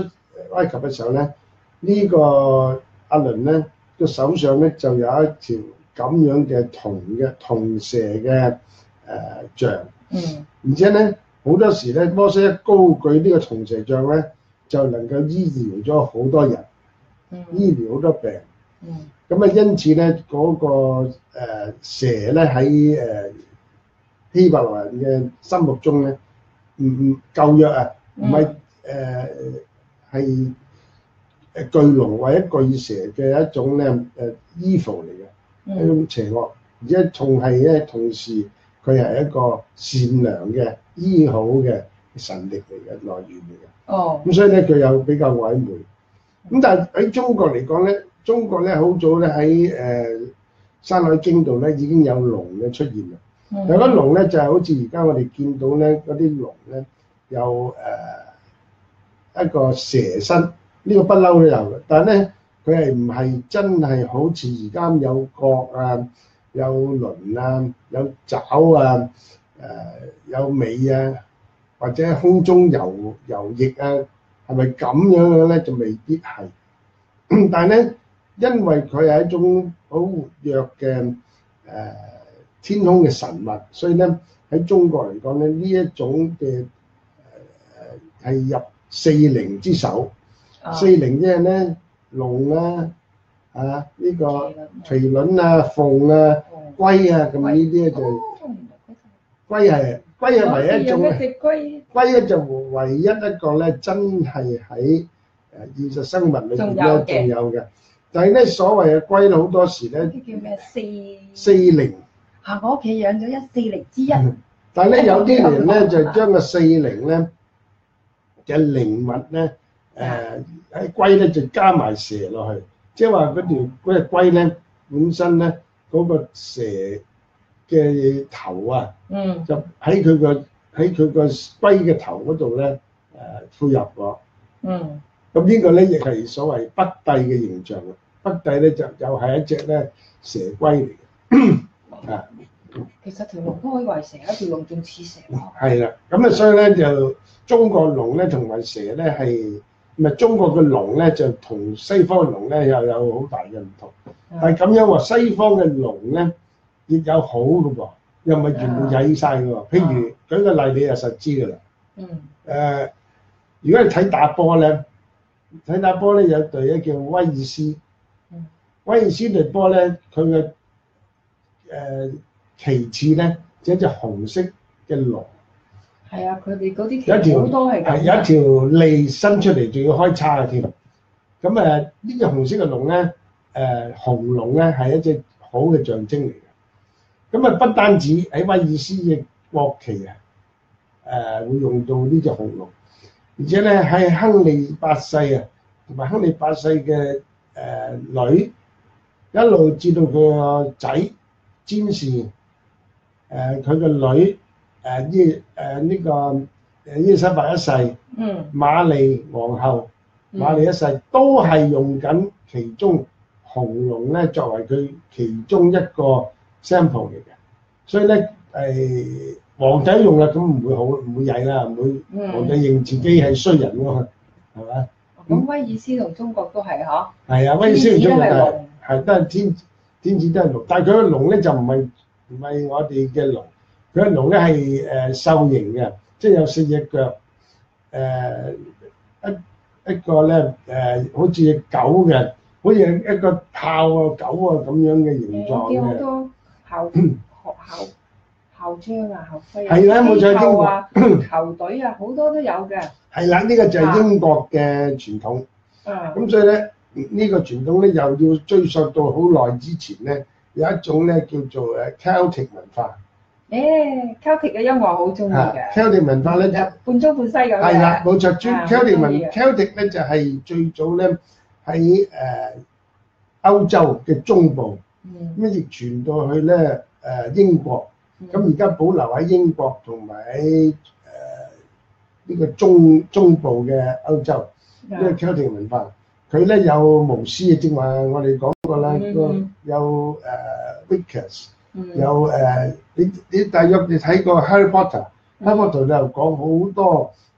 埃及嘅時候咧，呢個阿倫咧個手上咧就有一條咁樣嘅銅嘅銅蛇嘅誒像， 嗯， 而且咧好多時咧摩西一高舉呢個銅蛇像咧，就能夠醫療咗好多人， 嗯， 醫療好多病。 嗯， 咁啊，因此咧嗰、那個誒、呃、蛇咧喺誒希伯來人嘅心目中咧，唔唔舊約啊，唔係誒係誒巨龍或者巨蛇嘅一種咧誒 evil 嚟嘅，一種邪惡，而且仲係咧同時佢係一個善良嘅醫好嘅神力嚟嘅來源嚟嘅。 哦， 咁所以咧佢有比較曖昧。咁但係喺中國嚟講咧，中國咧好早咧喺誒《山海經》度咧已經有龍嘅出現啦。有嗰龍咧就係好似而家我哋見到咧嗰啲龍咧有誒一個蛇身，呢個不嬲都有嘅。但係咧佢係唔係真係好似而家有角啊、有鱗啊、有爪啊、誒有尾啊，或者空中游游弋啊？係咪咁樣樣咧？就未必係。但係咧，因為佢係一種好活躍嘅誒、呃、天空嘅神物，所以咧喺中國嚟講咧，呢一種嘅誒誒係入四靈之首。 哦、 四靈即係咧龍啊、啊呢、這個麒麟啊、鳳啊、龜啊，咁呢啲咧就龜係龜係唯一一種嘅。龜咧就唯一一個咧，真係喺誒現實生物裏邊咧仲有嘅。但係咧所謂嘅龜咧，好多時咧啲叫咩四四靈啊！我屋企養咗一四靈之一。 但係咧有啲人咧就將個四靈咧嘅靈物咧誒喺龜咧就加埋蛇落去，即係話嗰條嗰隻龜咧本身咧嗰個蛇嘅頭啊， 嗯， 就喺佢個喺佢個龜嘅頭嗰度咧，誒配入咗。 嗯。 咁呢個咧亦係所謂北帝嘅形象啊！北帝咧就又係一隻咧蛇龜嚟嘅。啊， 其實條龍都可以為蛇，一條龍仲似蛇咯。 係啦，咁啊，所以咧就中國龍咧同埋蛇咧係唔係中國嘅龍咧就同西方嘅龍咧又有好大嘅唔同。但係咁樣話，西方嘅龍咧亦有好嘅喎。又唔係全部曳晒嘅喎，譬如舉個例，你就實知㗎啦。嗯。誒，如果你睇打波咧，睇打波咧有隊咧叫威爾斯。嗯。威爾斯隊波咧，佢嘅誒旗幟咧，就一隻紅色嘅龍。係啊，佢哋嗰啲旗好多係咁。係有一條脷伸出嚟，仲要開叉嘅添。咁誒，呢隻紅色嘅龍咧，誒紅龍咧係一隻好嘅象徵嚟嘅。咁啊，不單止喺威爾斯嘅國旗啊，誒、呃、會用到呢隻紅龍，而且咧喺亨利八世啊，同埋亨利八世嘅誒女，一路至到佢個仔詹士，誒佢個女誒伊誒呢個誒伊麗莎白一世，嗯，瑪麗皇后，瑪麗一世都係用緊其中紅龍咧作為佢其中一個 sample 嚟嘅，所以咧誒皇帝用啦，咁唔會好唔會曳啦，唔會皇帝認自己係衰人喎，係嘛？咁威爾斯同中國都係嗬？係啊，威爾斯同中國係係都係天天子都係龍，但係佢個龍咧就唔係唔係我哋嘅龍，佢個龍咧係誒獸形嘅，即係有四隻腳，誒一一個咧誒好似狗嘅，好似一個豹啊狗啊咁樣嘅形狀嘅。校學校校章啊，校徽啊，機構啊，球隊啊，好多都有嘅。係啦，呢個就係英國嘅傳統。啊，咁所以咧，呢個傳統咧又要追溯到好耐之前咧，有一種咧叫做誒 Celtic 文化。誒 ，Celtic 嘅音樂好中意嘅。Celtic 文化咧，半中半西咁嘅。係啦，冇錯。Celtic 文 Celtic 咧就係最早咧喺誒歐洲嘅中部。咁亦傳到去咧誒英國，咁而家保留喺英國同埋喺誒呢個中中部嘅歐洲，呢個 Celtic 文化，佢咧有巫師啊，正話我哋講過啦，個有誒 Wiccans，有誒你你大約你睇過 Harry Potter，Harry Potter 就講好多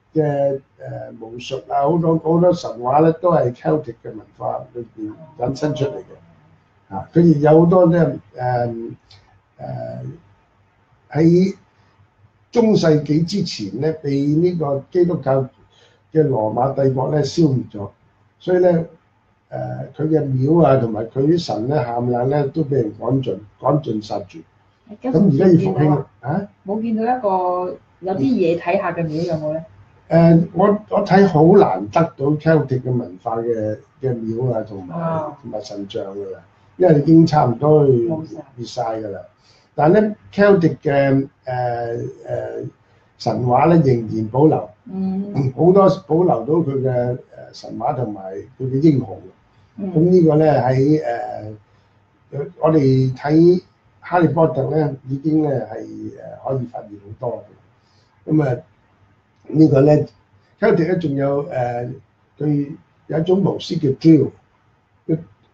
嘅誒巫術啊，好多好多神話咧都係 Celtic 嘅文化裏邊引申出嚟嘅。啊，佢亦有好多咧誒誒喺中世紀之前咧，被呢個基督教嘅羅馬帝國咧消滅咗，所以咧誒佢嘅廟啊同埋佢啲神咧冚唪唥咧都俾人趕盡趕盡殺絕。咁而家要復興啊！ 冇見到一個有啲嘢睇下嘅廟有冇咧？ 誒，我我睇好難得到 Celtic 嘅文化嘅嘅廟啊，同埋同埋神像㗎啦，因為已經差唔多去滅晒㗎啦。但係咧 Celtic 嘅誒誒神話咧仍然保留， 嗯， 好多保留到佢嘅誒神話同埋佢嘅英雄。咁、 嗯、 呢個咧喺誒我哋睇哈利波特咧已經咧係誒可以發現好多嘅。咁啊〜呢個咧 Celtic 咧仲有誒，佢、呃、有一種巫師叫 Drill，個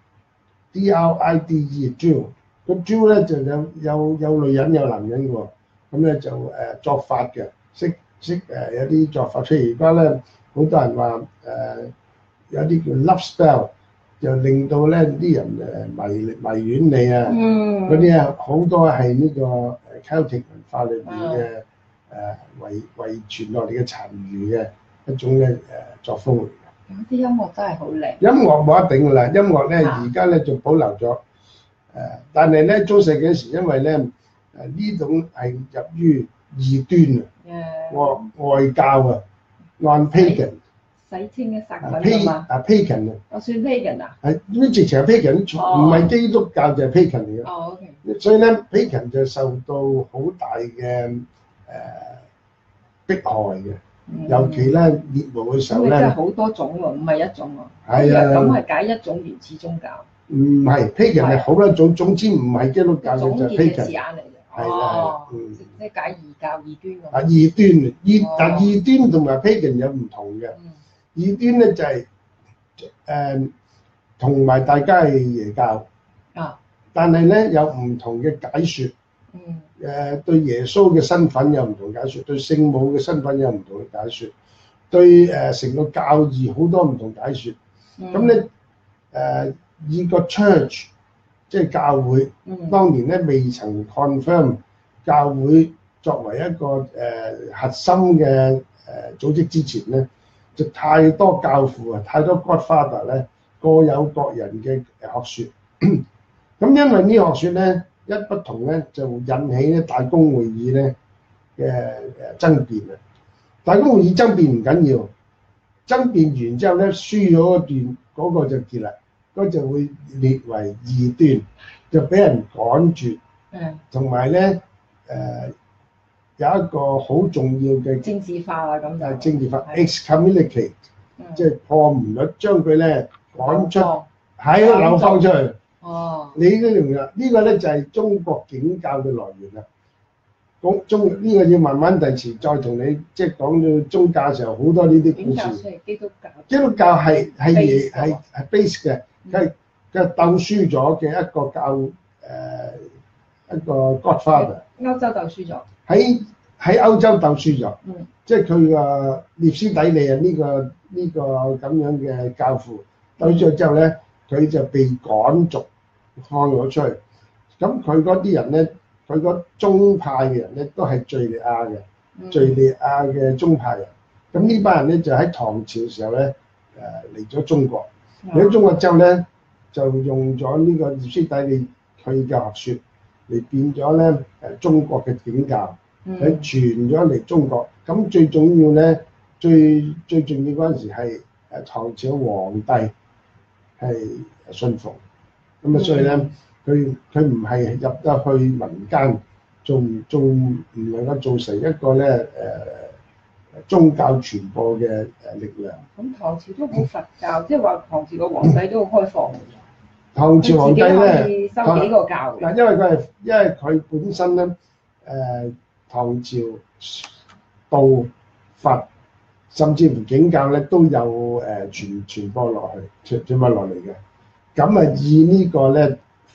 D R I D E Drill，個 Drill 咧就有有有女人有男人嘅喎，咁咧就誒、呃、作法嘅，識識誒有啲作法出嚟。而家咧好多人話誒、呃、有啲叫 Love Spell，就令到咧啲人誒迷迷戀你啊，嗰啲啊好多係呢個誒 Celtic 文化裏邊嘅。嗯誒遺遺傳落嚟嘅殘餘嘅一種咧誒作風嚟嘅。 有啲音樂真係好靚。音樂冇一定㗎啦，音樂咧而家咧就保留咗誒，但係咧中世紀時因為咧誒呢種係入於異端啊，外外教啊，按 pagan 洗清嘅殺菌啊嘛。 啊 pagan 啊， 我算 pagan 啊。 係呢直情係 pagan，唔係基督教就係 pagan 嚟嘅。 哦 OK。 所以咧 pagan 就受到好大嘅誒迫害嘅，尤其咧滅亡嘅時候咧， 真係好多種喎，唔係一種喎。 係啊， 咁係解一種原始宗教。 唔係 pagan 係好多種，總之唔係基督教就係 pagan。字眼嚟嘅。 係啦， 嗯，即係解異教異端咁。 啊異端異但異端同埋 pagan 有唔同嘅，異端咧就係誒同埋大家係耶教。啊。但係咧有唔同嘅解説。嗯。誒對耶穌嘅身份有唔同解説，對聖母嘅身份有唔同嘅解説，對誒成個教義好多唔同解説。咁咧誒以個 church 即係教會，嗯、當年咧未曾 confirm 教會作為一個誒、呃、核心嘅誒、呃、組織之前咧，就太多教父啊，太多 Godfather 咧，各有各人嘅學説。咁因為呢學説咧，一不同咧，就引起咧大公會議咧嘅誒爭辯啊！大公會議爭辯唔緊要，爭辯完之後咧，輸咗一段嗰、那個就結啦，嗰、那個、就會列為異端，就俾人趕絕。嗯。同埋咧誒有一個好重要嘅政治化啦，咁就政治化 excommunicate，即係破門律，將佢咧趕出，喺流放出去。哦，你呢樣嘢，呢個咧就係中國景教嘅來源啦。講中呢個要慢慢第時再同你即係講到宗教嘅時候，好多呢啲故事。 景教係基督教。 基督教係係嘢係係 base 嘅，係嘅鬥輸咗嘅一個教誒一個 Godfather。 歐洲鬥輸咗。 喺喺歐洲鬥輸咗。 嗯。即係佢個列斯底利啊，呢個呢個咁樣嘅教父鬥輸咗之後咧，佢就被趕逐。放咗出去，咁佢嗰啲人咧，佢嗰宗派嘅人咧，都係敍利亞嘅，敍利亞嘅宗派人。咁呢班人咧就喺唐朝嘅時候咧，誒嚟咗中國，嚟咗中國之後咧，就用咗呢個列斯底利佢嘅學説嚟變咗咧誒中國嘅景教，佢傳咗嚟中國。咁最重要咧，最最重要嗰陣時係誒唐朝皇帝係信奉。咁啊，所以咧，佢佢唔係入得去民間，仲仲唔能夠造成一個咧誒、呃、宗教傳播嘅誒力量。 咁唐朝都好佛教，即係話唐朝個皇帝都好開放嘅。 唐朝皇帝咧， 收幾個教嗱，因為佢係因為佢本身咧誒、呃、唐朝道佛甚至乎景教咧都有誒傳傳播落去，傳傳播落嚟嘅。咁啊，以呢個咧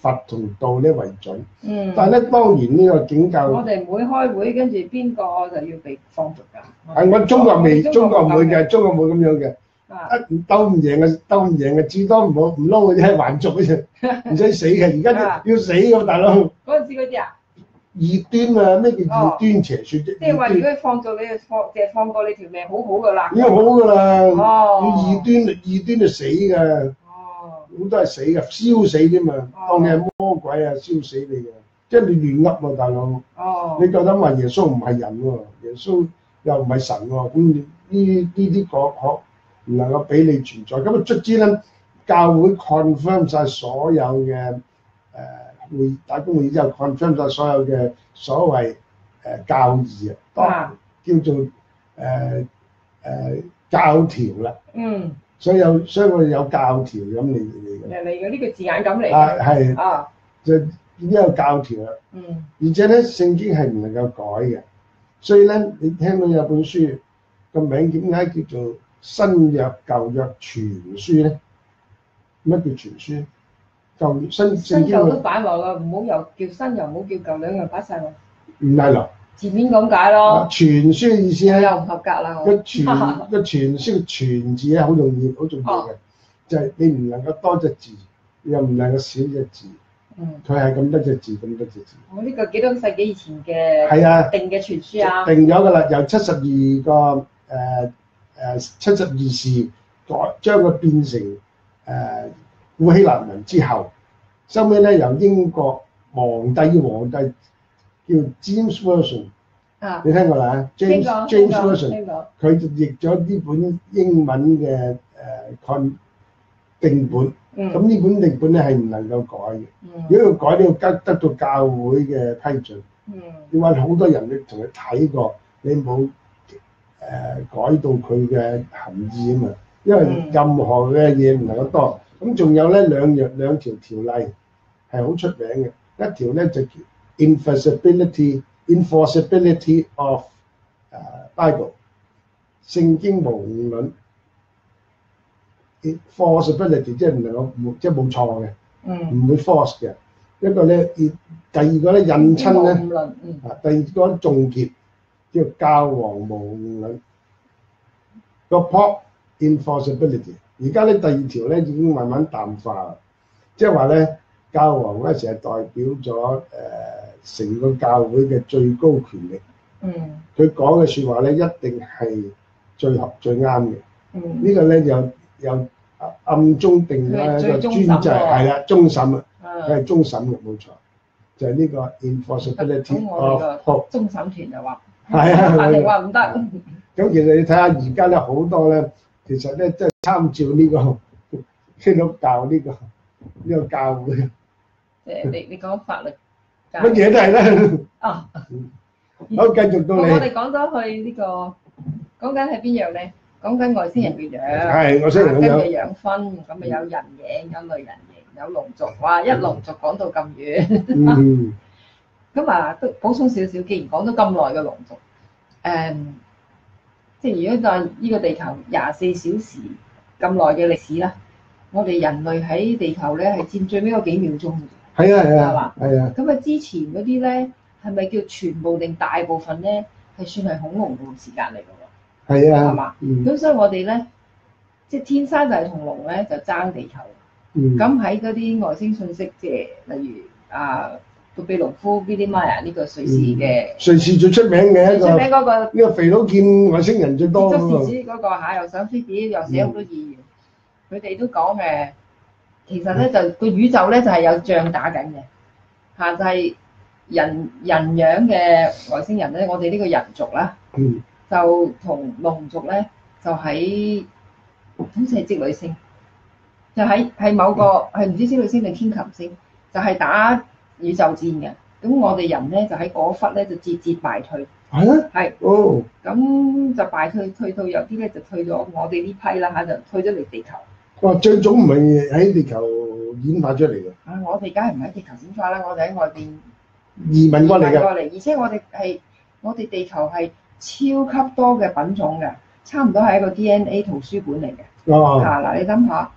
佛同道咧為準。 嗯。 但係咧，當然呢個警教我哋唔會開會，跟住邊個就要被放逐㗎。 係我中國未，中國唔會嘅。 嘅，中國冇咁樣嘅。 啊！ 一鬥唔贏嘅，鬥唔贏嘅，至多唔好唔撈嘅啫，還俗嘅啫，唔使死嘅。而家要死㗎，大佬。 嗰陣時嗰啲啊？ 異端啊！咩叫異端邪説啫？ 即係話，如果放做你，放淨係放過你條命，好好㗎啦。 已經好㗎啦。 哦。 要異端，異端就死㗎。 哦。 好多係死㗎，燒死添嘛。當你係魔鬼啊，燒死你㗎。即係你亂噏喎，大佬。哦。你夠膽話耶穌唔係人喎？耶穌又唔係神喎？咁呢呢啲講學唔能夠俾你存在。咁啊，卒之咧，教會 confirm 曬所有嘅誒。會打工會之後 confirm 咗所有嘅所謂誒教義啊，叫做誒誒、呃呃、教條啦。嗯。所以有所以我哋有教條咁嚟嚟嘅。嚟嘅呢個字眼咁嚟。啊係。啊。就已經有教條啦。嗯。而且咧，聖經係唔能夠改嘅，所以咧，你聽到有本書個名點解叫做新約舊約全書咧？乜叫全書？舊新新舊都擺落啦，唔好又叫新又唔好叫舊，兩樣擺晒落。唔係咯， 字面咁解咯。全書嘅意思咧， 又唔合格啦。 個全個全書嘅全字咧，好容易好重要嘅，就係你唔能夠多隻字，又唔能夠少隻字。嗯。佢係咁多隻字，咁多隻字。 我呢個幾多世紀以前嘅係啊定嘅全書啊？ 定咗㗎啦，由七十二個誒誒七十二士改將佢變成誒。呃古希臘文之後，收尾咧由英國皇帝嘅皇帝叫 James Version，啊，你聽過啦 ？James James Version，佢就譯咗呢本英文嘅誒判定本。咁呢、嗯、本定本咧係唔能夠改嘅。嗯、如果要改，都要得得到教會嘅批准。嗯，因為好多人你同佢睇過，你冇誒、呃、改到佢嘅含義啊嘛。因為任何嘅嘢唔能夠多。咁仲有咧兩樣兩條條例係好出名嘅，一條咧就叫 enforceability enforceability of 誒 Bible 聖經無誤論 enforceability 即係唔能夠冇即係冇錯嘅，唔會 force 嘅。一個咧，第二個咧引親咧，啊第二個總結叫教皇無誤論個 pop enforceability。而家咧第二條咧已經慢慢淡化啦，即係話咧教皇咧成日代表咗誒成個教會嘅最高權力。嗯。佢講嘅説話咧一定係最合最啱嘅。嗯。個呢個咧有有暗中定咗一個專制，係啦，終審啊，佢係終審嘅冇錯，就係、是、呢個 enforceability of 終審團就話係啊， 法庭話唔得。 咁其實你睇下而家咧好多咧。其實咧，即係參照呢個基督教呢個呢個教會。誒， 你你講法律乜嘢都係啦。 啊， 好，繼續到你。 我哋講咗去呢個，講緊係邊樣咧？講緊外星人嘅樣。 係外星人嘅樣。 跟住養分，咁咪有人影，有類人形，有龍族。哇！一龍族講到咁遠。嗯。咁啊，都補充少少，既然講咗咁耐嘅龍族，誒。即係如果在呢個地球廿四小時咁耐嘅歷史啦，我哋人類喺地球咧係佔最尾嗰幾秒鐘嘅。 係啊係啊，係啊。 咁啊之前嗰啲咧係咪叫全部定大部分咧係算係恐龍嘅時間嚟㗎喎？ 係啊。係嘛？咁所以我哋咧即係天生就係同龍咧就爭地球。嗯。咁喺嗰啲外星信息，即係例如啊。杜比農夫 Billy Meier 呢個瑞士嘅， 瑞士最出名嘅一個， 出名嗰個呢個肥佬見外星人最多嗰個， 嗰個嚇又想飛碟又寫好多議員，佢哋都講嘅，其實咧就個宇宙咧就係有仗打緊嘅，嚇就係人人樣嘅外星人咧，我哋呢個人族啦，嗯，就同龍族咧就喺好似係織女星，就喺係某個係唔知織女星定天琴星，就係打宇宙戰嘅，咁我哋人咧就喺嗰忽咧就節節敗退，係啊，係，哦，咁就敗退，退到有啲咧就退咗我哋呢批啦嚇，就退咗嚟地球。 哇！最早唔係喺地球演化出嚟嘅。 啊！我哋梗係唔喺地球演化啦，我哋喺外邊移民過嚟嘅。 過嚟，而且我哋係我哋地球係超級多嘅品種嘅，差唔多係一個 D N A 圖書館嚟嘅。哦。啊嗱，你諗下，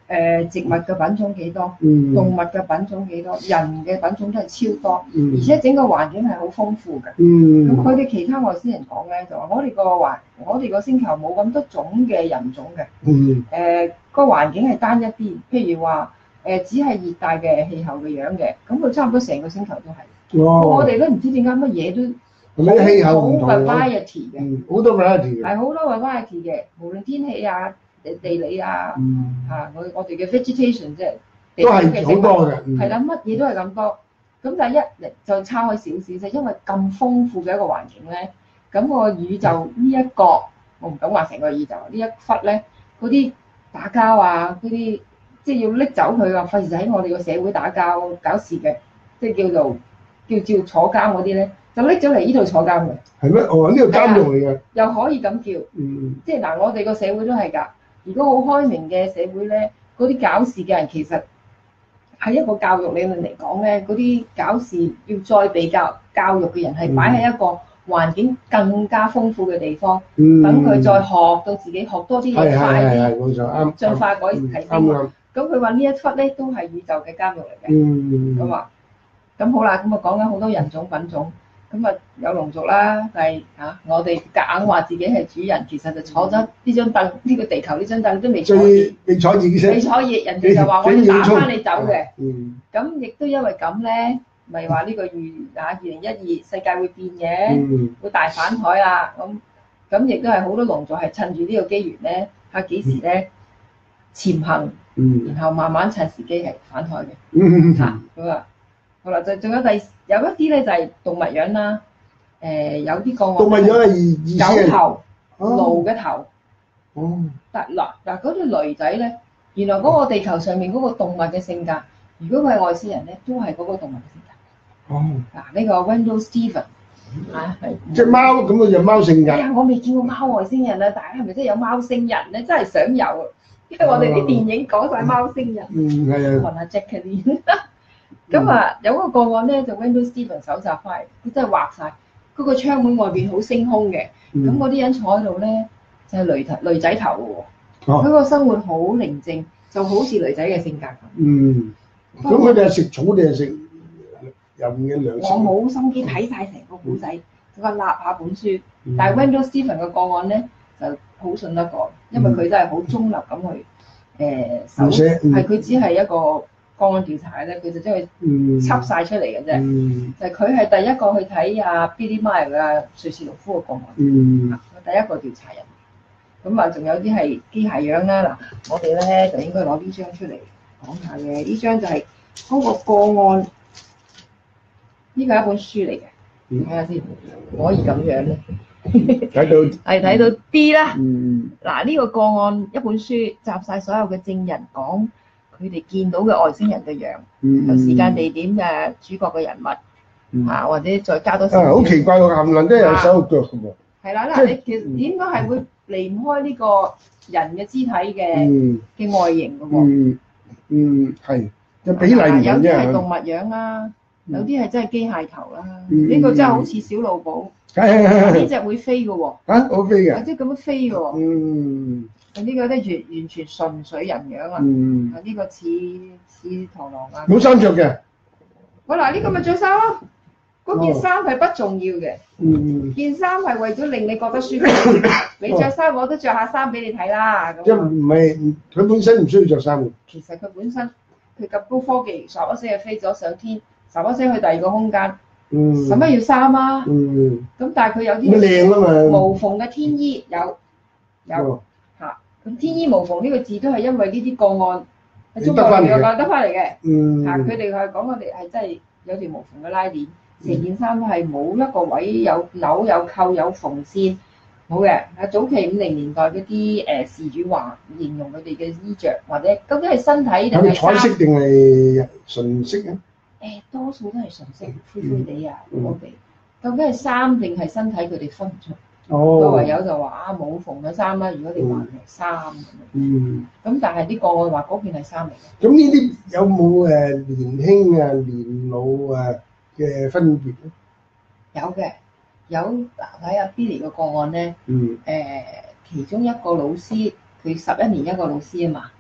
誒植物嘅品種幾多， 嗯動物嘅品種幾多，人嘅品種都係超多， 嗯而且整個環境係好豐富嘅。咁嗯佢哋其他外星人講咧，就話我哋個環，我哋個星球冇咁多種嘅人種嘅。 嗯誒個環境係單一啲，譬如話誒只係熱帶嘅氣候嘅樣嘅，咁佢差唔多成個星球都係。 哦， 我哋都唔知點解乜嘢都咁啲氣候唔同好啊， variety 嘅， 嗯好多 variety 嘅， 係好多 variety 嘅，無論天氣啊、地地理啊， 嗯啊我我哋嘅 vegetation 即係地都表嘅植物係好多嘅，嗯係啦，乜嘢都係咁多。咁但係一嚟就差開少少啫，因為咁豐富嘅一個環境咧，咁個宇宙呢一個，我唔敢話成個宇宙呢一忽咧，嗰啲打交啊，嗰啲即係要拎走佢啊，費事喺我哋個社會打交搞事嘅，即係叫做叫照坐監嗰啲咧，就拎咗嚟呢度坐監嘅， 係咩？哦，呢個監獄嚟嘅， 又可以咁叫， 嗯即係嗱，我哋個社會都係㗎。如果好開明嘅社會咧，嗰啲搞事嘅人其實喺一個教育理論嚟講咧，嗰啲搞事要再被教教育嘅人係擺喺一個環境更加豐富嘅地方， 嗯， 等佢再學到自己學多啲嘢， 係係快係係啲冇錯啱， 進化改嗯提升。 啱啱， 咁佢話呢一忽咧都係宇宙嘅監獄嚟嘅。 嗯咁啊，咁好啦，咁啊講緊好多人種品種，咁啊有龍族啦，但係嚇我哋夾硬話自己係主人，其實就坐咗呢張凳，呢個地球呢張凳都未坐熱， 最你坐自己先， 未坐熱，人哋就話我要打翻你走嘅。 嗯咁亦都因為咁咧，咪話呢個預啊二零一二世界會變嘅， 嗯會大反台啦。咁咁亦都係好多龍族係趁住呢個機緣咧，嚇幾時咧潛行， 嗯然後慢慢趁時機係反台嘅。 嗯嚇咁啊，好啦，就仲有第有一啲咧就係動物樣啦，誒有啲個案動物樣係意意思狗係頭、 哦驢嘅頭， 哦但嗱嗱嗰條驢仔咧，原來嗰個地球上面嗰個動物嘅性格，如果佢係外星人咧，都係嗰個動物嘅性格。 哦， 嗱呢個 Wendell Stephen 嚇係隻貓咁佢就貓性格哎，呀，我未見過貓外星人啊！大家係咪真係有貓星人咧？真係想有啊！因為我哋啲電影講晒貓星人。 嗯係啊， 問下 Jacqueline。咁啊，有個個案咧，就 Wendell Stephen 搜集翻嚟，佢真係畫晒嗰個窗門外邊好星空嘅。咁嗰啲人坐喺度咧，就係驢頭驢仔頭嘅喎。佢哦個生活好寧靜，就好似驢仔嘅性格咁。 嗯，咁佢哋係食草定係食人嘅糧我食？ 冇心機睇晒成個古仔，佢話立下本書。 嗯但係 Wendell Stephen 嘅個案咧就好信得過，因為佢真係好中立咁去誒搜， 唔寫嗯係佢只係一個個案調查嘅啫，佢就將佢嗯輯晒出嚟嘅啫。 嗯就係佢係第一個去睇阿 Billy Meier 嘅瑞士農夫嘅個案， 嗯第一個調查人。咁啊，仲有啲係機械樣啦。嗱，我哋咧就應該攞呢張出嚟講下嘅。呢張就係嗰個個案，呢個係一本書嚟嘅。 嗯睇下先，可以咁樣咧。 睇到係睇到 D 啦。 嗯嗱，呢個個案一本書集晒所有嘅證人講佢哋見到嘅外星人嘅樣， 嗯有時間地點嘅主角嘅人物嗯啊，或者再加多少啊少。 好奇怪喎，冚唪唥都有手有腳嘅喎。 係啦， 即係嗱，你其實應該係會離唔開呢個人嘅肢體嘅嗯嘅外形嘅喎。 嗯嗯係，就比例唔有同啫啲係動物樣啦，有啲係真係機械頭啦。 嗯呢個真係好似小老寶， 係係係係呢只會飛嘅喎， 嚇好飛嘅。 即係咁樣飛嘅喎。 嗯呢個咧完完全純粹人樣啊！ 嗯， 啊呢個似似螳螂啊！ 冇衫着嘅。 好嗱，呢個咪着衫咯。嗰件衫係不重要嘅， 嗯， 件衫係為咗令你覺得舒服。你着衫，我都着下衫俾你睇啦。 即係咁啊唔係佢本身唔需要着衫嘅。 其實佢本身佢咁高科技，唰一聲就飛咗上天，唰一聲去第二個空間， 嗯。 使乜要衫啊？ 嗯。 咁但係佢有咁靚啊嘛。 啲無縫嘅天衣有有哦嚇，咁天衣無縫呢個字都係因為呢啲個案喺中得返嚟嘅國有個得翻嚟嘅。 嗯。 嚇！佢哋係講我哋係真係有條無縫嘅拉鏈，成件衫係冇一個位有紐有扣有縫線，冇嘅。啊，早期五零年代嗰啲誒事主話形容佢哋嘅衣着，或者究竟係身體定係咪係衫？ 彩色定係純色啊？ 誒多數都係純色，灰灰地啊， 嗯嗰地。究竟係衫定係身體，佢哋分唔出。佢哦。 唯有就話啊冇縫嘅衫啦，如果你話係衫咁樣。 嗯。 咁但係啲個案話嗰件係衫嚟嘅。 咁呢啲有冇誒年輕啊、年老啊嘅分別咧？ 有嘅，有嗱睇下 Billy 個個案咧。 嗯。 誒、其中一個老師，佢十一年一個老師啊嘛，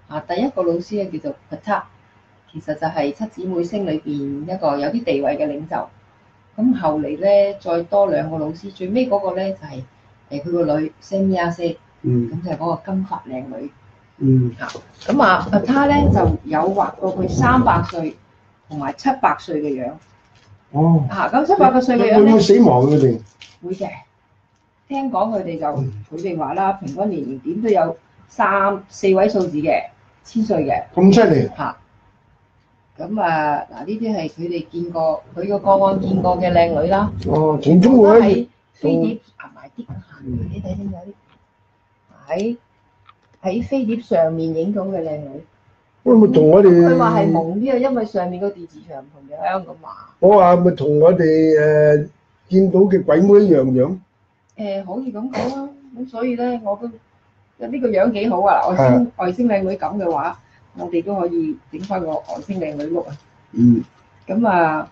啊，第一個老師咧叫做 Ptah，其實就係七姊妹星裏邊一個有啲地位嘅領袖。咁後嚟咧再多兩個老師，最尾嗰個咧就係誒佢個女 Semiyase， 嗯咁就係嗰個金髮靚女。 嗯嚇咁啊，Ptah咧就有畫過佢三百歲同埋七百歲嘅樣。 哦， 嚇咁七百個歲嘅樣會唔會咧死亡佢哋？ 會嘅。聽講佢哋就佢哋話啦，平均年齡點都有三四位數字嘅，千歲嘅。 咁犀利？ 嚇咁啊嗱，呢啲係佢哋見過佢個個案見過嘅靚女啦。 哦，從中都會喺飛碟行埋啲，你睇清楚啲喺喺飛碟上面影到嘅靚女。 會唔會同我哋？ 佢話係蒙啲啊，因為上面個電視牆唔同樣咁話。 我話咪同我哋誒見到嘅鬼妹一樣樣。 誒可以咁講啦，咁所以咧我都呢個樣幾好啊！外星外星靚女咁嘅話，我哋都可以整翻個外星靚女 look 啊！ 嗯。 咁啊，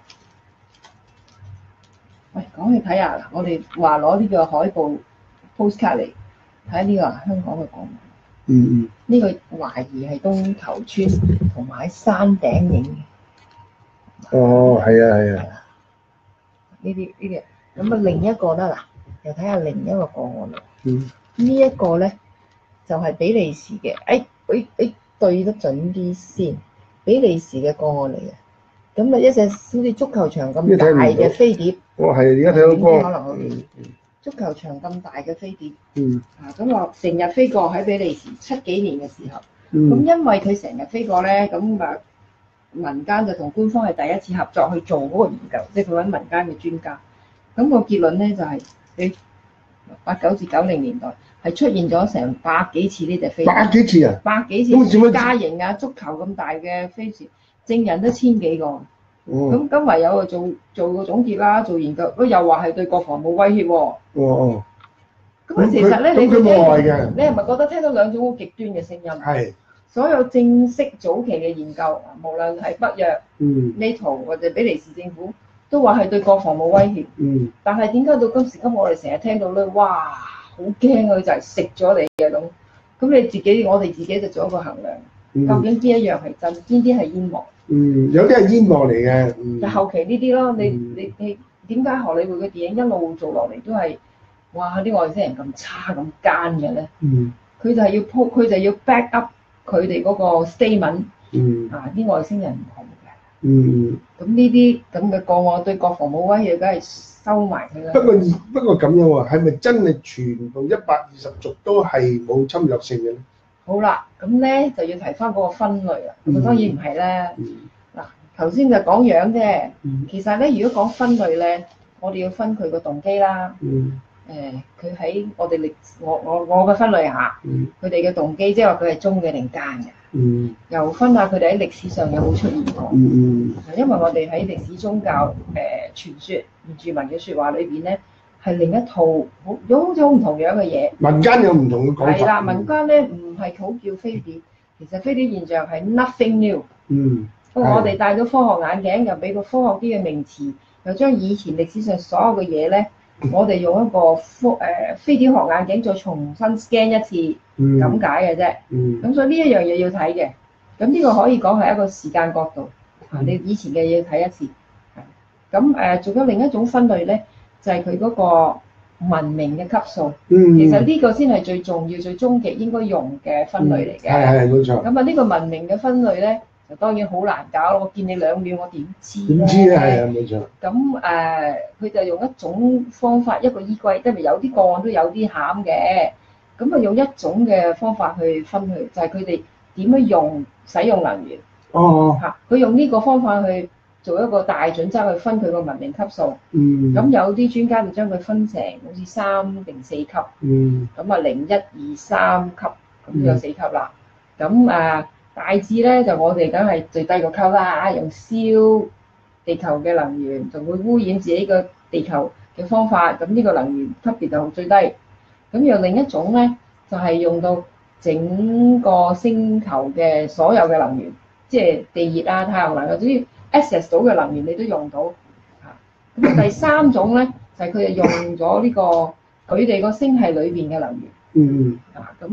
喂，講起睇下嗱，我哋話攞呢個海報 postcard 嚟睇下呢個香港嘅港灣。 嗯嗯。 呢個懷疑係東頭村同埋喺山頂影嘅。 哦，係啊，係啊。 呢啲呢啲，咁啊另一個啦嗱。又睇下另一個個案啦。 嗯。 呢一個咧就係、是、比利時嘅，誒誒誒對得準啲先，比利時嘅個案嚟嘅。咁啊一隻好似足球場咁大嘅飛碟。 哦，係而家睇到光。 可能嗯嗯。足球場咁大嘅飛碟。 嗯。 啊，咁話成日飛過喺比利時七幾年嘅時候。 嗯。 咁因為佢成日飛過咧，咁啊民間就同官方係第一次合作去做嗰個研究，即係佢揾民間嘅專家。咁、個結論咧就係、是。你八九至九零年代係出現咗成百幾次呢隻飛碟， 百幾次啊！ 百幾次家型啊，足球咁大嘅飛碟，證人都千幾個。咁咁、哦、唯有做做個總結啦，做研究，佢又話係對國防冇威脅喎。哦哦。咁啊，其實咧，你聽，你係咪覺得聽到兩種好極端嘅聲音？係。所有正式早期嘅研究，無論係北約、嗯、呢圖或者比利時政府。都話係對國防冇威脅，嗯，但係點解到今時今日我哋成日聽到咧，哇，好驚啊！就係食咗你嘅咁，咁你自己我哋自己就做一個衡量，嗯、究竟邊一樣係真，邊啲係煙幕？嗯，有啲係煙幕嚟嘅，嗯、就後期呢啲咯。你、嗯、你你點解荷里活嘅電影一路做落嚟都係，哇！啲外星人咁差咁奸嘅咧？嗯，佢就係要鋪，佢就要 back up 佢哋嗰個 statement，嗯，啊，啲外星人唔同。嗯，咁呢啲咁嘅個案對國防冇威脅，梗係收埋佢啦。不過不過咁樣喎，係咪真係全部一百二十族都係冇侵略性嘅咧？好啦，咁咧就要提翻嗰個分類啦。咁、嗯、當然唔係啦。嗱、嗯，頭先就講樣啫。嗯、其實咧，如果講分類咧，我哋要分佢個動機啦。嗯。誒，佢喺我哋歷我我我嘅分類下，佢哋嘅動機即係話佢係忠嘅定奸嘅。嗯，又分下佢哋喺歷史上有冇出現過。嗯嗯。因為我哋喺歷史宗教誒傳說原住民嘅説話裏邊咧，係另一套好有好似好唔同樣嘅嘢。民間有唔同嘅講法。係啦，民間咧唔係好叫飛碟，其實飛碟現象係 nothing new。嗯。不過我哋戴咗科學眼鏡，又俾個科學啲嘅名詞，又將以前歷史上所有嘅嘢咧。我哋用一個科誒飛碟學眼鏡再重新 scan 一次，咁、嗯、解嘅啫。咁、嗯、所以呢一樣嘢要睇嘅。咁呢個可以講係一個時間角度。啊、嗯，你以前嘅嘢要睇一次。咁誒，仲、呃、有另一種分類咧，就係佢嗰個文明嘅級數。嗯、其實呢個先係最重要、最終極應該用嘅分類嚟嘅。係係冇錯。咁啊，呢個文明嘅分類咧。就當然好難搞咯！我見你兩秒，我點知咧？點知咧？係啊，冇錯。咁誒，佢、呃、就用一種方法，一個衣櫃，因為有啲個案都有啲餡嘅。咁啊，用一種嘅方法去分佢，就係佢哋點樣用使用能源。哦。嚇！佢用呢個方法去做一個大準則去分佢個文明級數。嗯。咁有啲專家就將佢分成好似三定四級。嗯。咁啊，零一二三級，咁有四級啦。咁誒、嗯。大致咧就我哋梗係最低個級啦，用燒地球嘅能源就會污染自己個地球嘅方法，咁呢個能源級別就最低。咁又另一種咧就係、是、用到整個星球嘅所有嘅能源，即係地熱啊、太陽能啊，總之 access 到嘅能源你都用到。嚇，咁第三種咧就係佢哋用咗呢個佢哋個星系裏邊嘅能源。嗯嗯。啊，咁。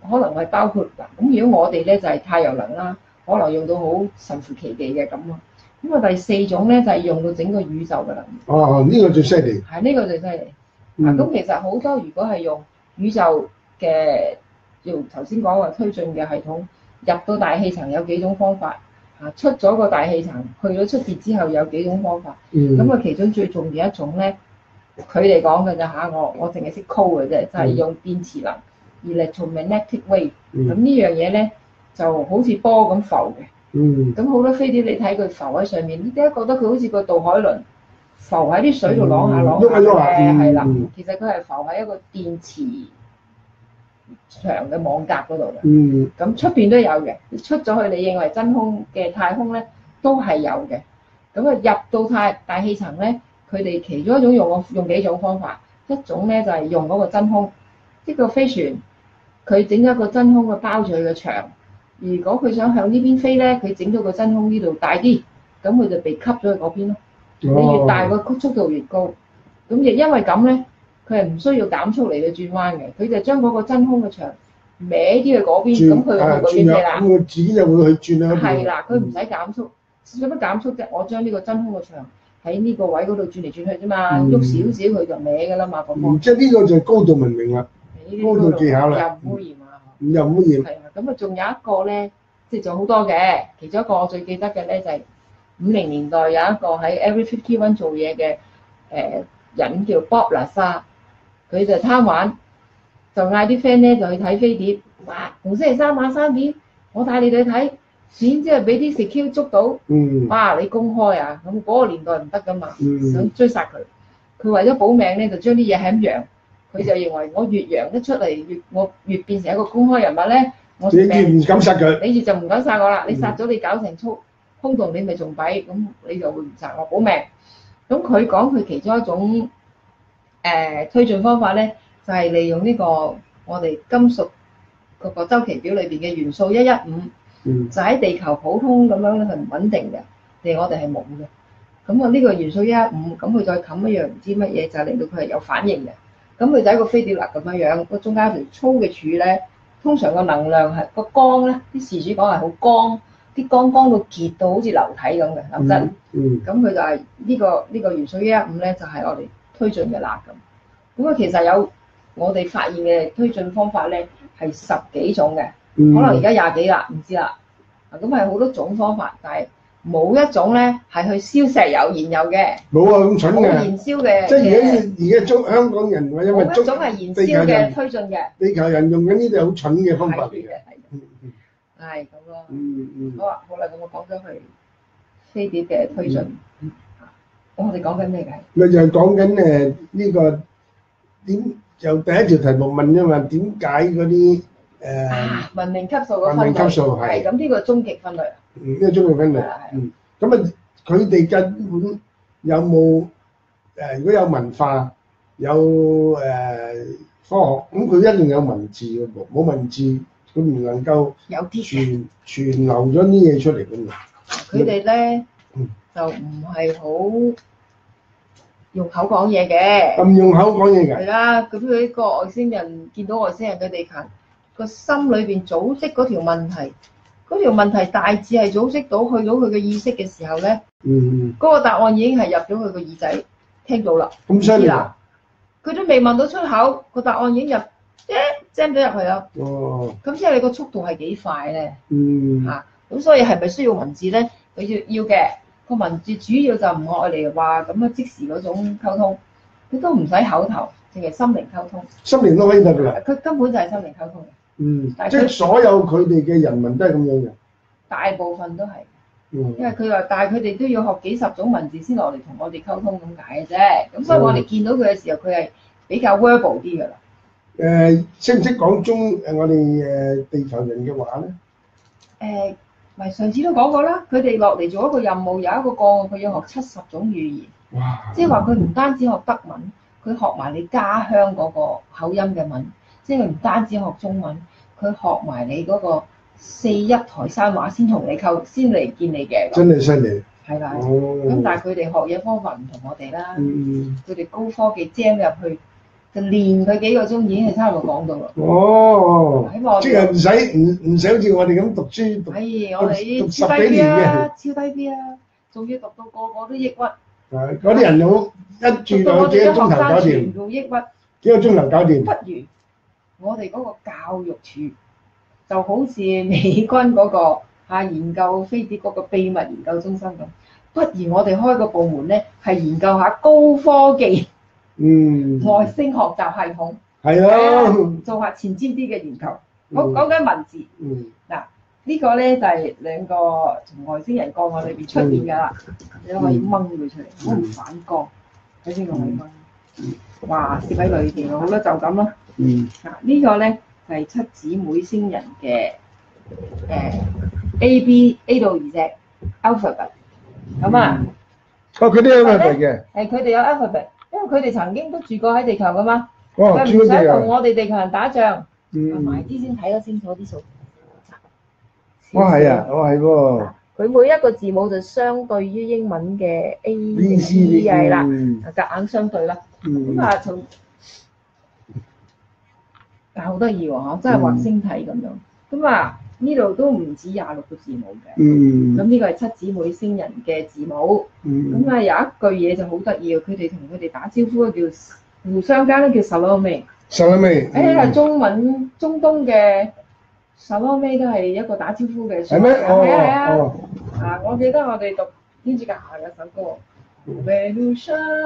可能係包括嗱，咁如果我哋咧就係、是、太陽能啦，可能用到好神乎其技嘅咁咯。咁啊第四種咧就係、是、用到整個宇宙嘅能源。 哦，呢、這個最犀利。 係呢、這個最犀利。 嗯、 啊，咁其實好多如果係用宇宙嘅，用頭先講話推進嘅系統入到大氣層有幾種方法。啊，出咗個大氣層，去咗出邊之後有幾種方法。咁啊、嗯，其中最重要一種咧，佢哋講嘅就嚇我，我淨係識 call 嘅啫，就係、是、用電磁能 electromagnetic wave。咁呢樣嘢咧就好似波咁浮嘅。嗯。咁好多飛碟你睇佢浮喺上面，你點解覺得佢好似個渡海輪浮喺啲水度啷下啷下嘅？係啦、嗯，嗯、其實佢係浮喺一個電磁長嘅網格嗰度嘅，咁出邊都有嘅。出咗去，你認為真空嘅太空咧，都係有嘅。咁啊，入到太大氣層咧，佢哋其中一種用用幾種方法，一種咧就係、是、用嗰個真空，即個飛船，佢整一個真空嘅包住佢嘅牆。如果佢想向呢邊飛咧，佢整到個真空呢度大啲，咁佢就被吸咗去嗰邊咯。你越大個速度越高，咁亦因為咁咧。佢係唔需要減速嚟到轉彎嘅，佢就將嗰個真空嘅牆歪啲去嗰邊，咁佢就去嗰邊飛啦。咁佢自己就會去轉啦。 係啦，佢唔使減速，做乜減速啫？我將呢個真空嘅牆喺呢個位嗰度轉嚟轉去啫嘛，喐少少佢就歪㗎啦嘛，個方。 即係呢個就係高度文明啦，高度技巧啦。 又唔污染啊！ 又唔污染。 係啊，咁啊仲有一個咧，即係仲好多嘅，其中一個我最記得嘅咧就係五零年代有一個喺 Area Fifty One 做嘢嘅誒人叫 Bob Lazar。佢就貪玩，就嗌啲 friend 咧就去睇飛碟。哇！逢星期三晚三點，我帶你哋去睇，點知係俾啲 security 捉到。嗯。哇！你公開啊？咁嗰個年代唔得噶嘛，嗯、想追殺佢。佢為咗保命咧，就將啲嘢係咁揚。佢就認為我越揚得出嚟，越我越變成一個公開人物咧，我你越唔敢殺佢。 你越就唔敢殺我啦！你殺咗你搞成粗空洞，你咪仲弊，咁你就會唔殺我保命。咁佢講佢其中一種。誒、呃、推進方法咧，就係、是、利用呢個我哋金屬嗰個週期表裏邊嘅元素一一五，嗯、就喺地球普通咁樣咧係唔穩定嘅，而我哋係冇嘅。咁啊呢個元素一一五，咁佢再冚一樣唔知乜嘢，就令到佢係有反應嘅。咁佢就一個飛碟粒咁樣樣，個中間條粗嘅柱咧，通常個能量係個光咧，啲事主講係好光，啲光光到結到好似流體咁嘅流質。嗯。咁佢、嗯、就係呢、這個呢、這個元素一一五咧，就係、是、我哋推進嘅啦咁。咁啊，其實有我哋發現嘅推進方法咧，係十幾種嘅，嗯、可能而家廿幾啦，唔知啦。啊，咁係好多種方法，但係冇一種咧係去燒石油燃油嘅。冇啊，咁蠢嘅。冇燃燒嘅。即係而家而家中香港人或者冇一種係燃燒嘅推進嘅。地球人用緊呢啲好蠢嘅方法嚟嘅。係咁咯。嗯嗯。好啊，好啦，咁我講咗佢飛碟嘅推進。嗯、我哋講緊咩嘅？咪就係講緊誒呢個。點就第一條題目問啫嘛？點解嗰啲誒文明級數嘅分類？文明級數係咁，呢個終極分類。嗯，呢個終極分類。嗯，咁啊，佢哋根本有冇誒？如果有文化，有誒科學，咁佢一定有文字嘅喎。冇文字，佢唔能夠有啲傳傳流咗啲嘢出嚟㗎嘛。佢哋咧就唔係好用口講嘢嘅，咁用口講嘢㗎？係啦，咁佢呢個外星人見到外星人嘅地球，個心裏邊組織嗰條問題，嗰條問題大致係組織到去到佢嘅意識嘅時候咧，嗯，嗰個答案已經係入咗佢個耳仔聽到啦。咁犀利啦！佢都未問到出口，個答案已經入，即係 jam 咗入去啦。哦，咁即係你個速度係幾快咧？嗯，嚇，咁所以係咪需要文字咧？佢要要嘅。個文字主要就唔愛嚟話咁樣即時嗰種溝通，佢都唔使口頭，淨係心靈溝通。心靈都可以得㗎啦。佢根本就係心靈溝通嘅。嗯，但即係所有佢哋嘅人民都係咁樣嘅。大部分都係。嗯。因為佢話，但係佢哋都要學幾十種文字先落嚟同我哋溝通咁解嘅啫。咁所以我哋見到佢嘅時候，佢係比較 verbal 啲㗎啦。誒、呃，識唔識講中誒我哋誒地球人嘅話咧？誒、呃。咪上次都講過啦，佢哋落嚟做一個任務，有一個個案，佢要學七十種語言，哇！即係話佢唔單止學德文，佢學埋你家鄉嗰個口音嘅文，即係佢唔單止學中文，佢學埋你嗰個四邑台山話先同你溝，先嚟見你嘅。真係犀利。係啦。咁、哦、但係佢哋學嘢方法唔同我哋啦，佢哋、嗯、高科技 jam 入去就練佢幾個鐘已經係差唔多講到啦。 哦， 希望我哋即係唔使唔唔使好似我哋咁讀書讀係我哋讀超低十幾 B 年嘅， 啊，超低 B 啊，仲要讀到個個都抑鬱， 誒嗰啲人好一讀到我住就幾哋啲學個鐘頭搞生全掂， 部抑鬱。 幾個鐘頭搞掂。 不如我哋嗰個教育處就好似美軍嗰、個嚇、研究飛碟嗰個秘密研究中心咁，不如我哋開個部門咧，係研究下高科技嗯， 外星學習系統， 係係啊咯， 做下前瞻啲嘅研究。 嗯好講緊文字嗯嗱，呢個咧就係兩個從外星人個案裏邊出現㗎啦，你都可以掹佢出嚟，我唔反光，睇邊個可以掹？哇！攝喺裏邊，好啦，就咁啦。 嗯嗱，呢個咧就係七姊妹星人嘅誒 A B A 到 Z alphabet 咁啊， 哦，佢都有問題嘅， 係佢哋有 alphabet，因為佢哋曾經都住過喺地球噶嘛， 哦， 佢唔想主要係同我哋地球人打仗， 嗯， 埋啲先睇得清楚啲數。 哇係啊，哇係喎佢每一個字母就相對於英文嘅 A ，B C D 係啦， 嗯夾硬相對啦。咁嗯啊，從但係好得意喎嚇，真係畫星體咁樣。咁啊，呢度都唔止廿六個字母嘅。 嗯咁呢個係七姊妹星人嘅字母。 嗯咁啊，有一句嘢就好得意喎，佢哋同佢哋打招呼咧叫互相間咧叫 Salome。 受咗未？ 誒係中文中東嘅 Salome 都係一個打招呼嘅。 係咩？ 係啊係啊。 哦啊！我記得我哋讀天主教下嘅首歌，Velu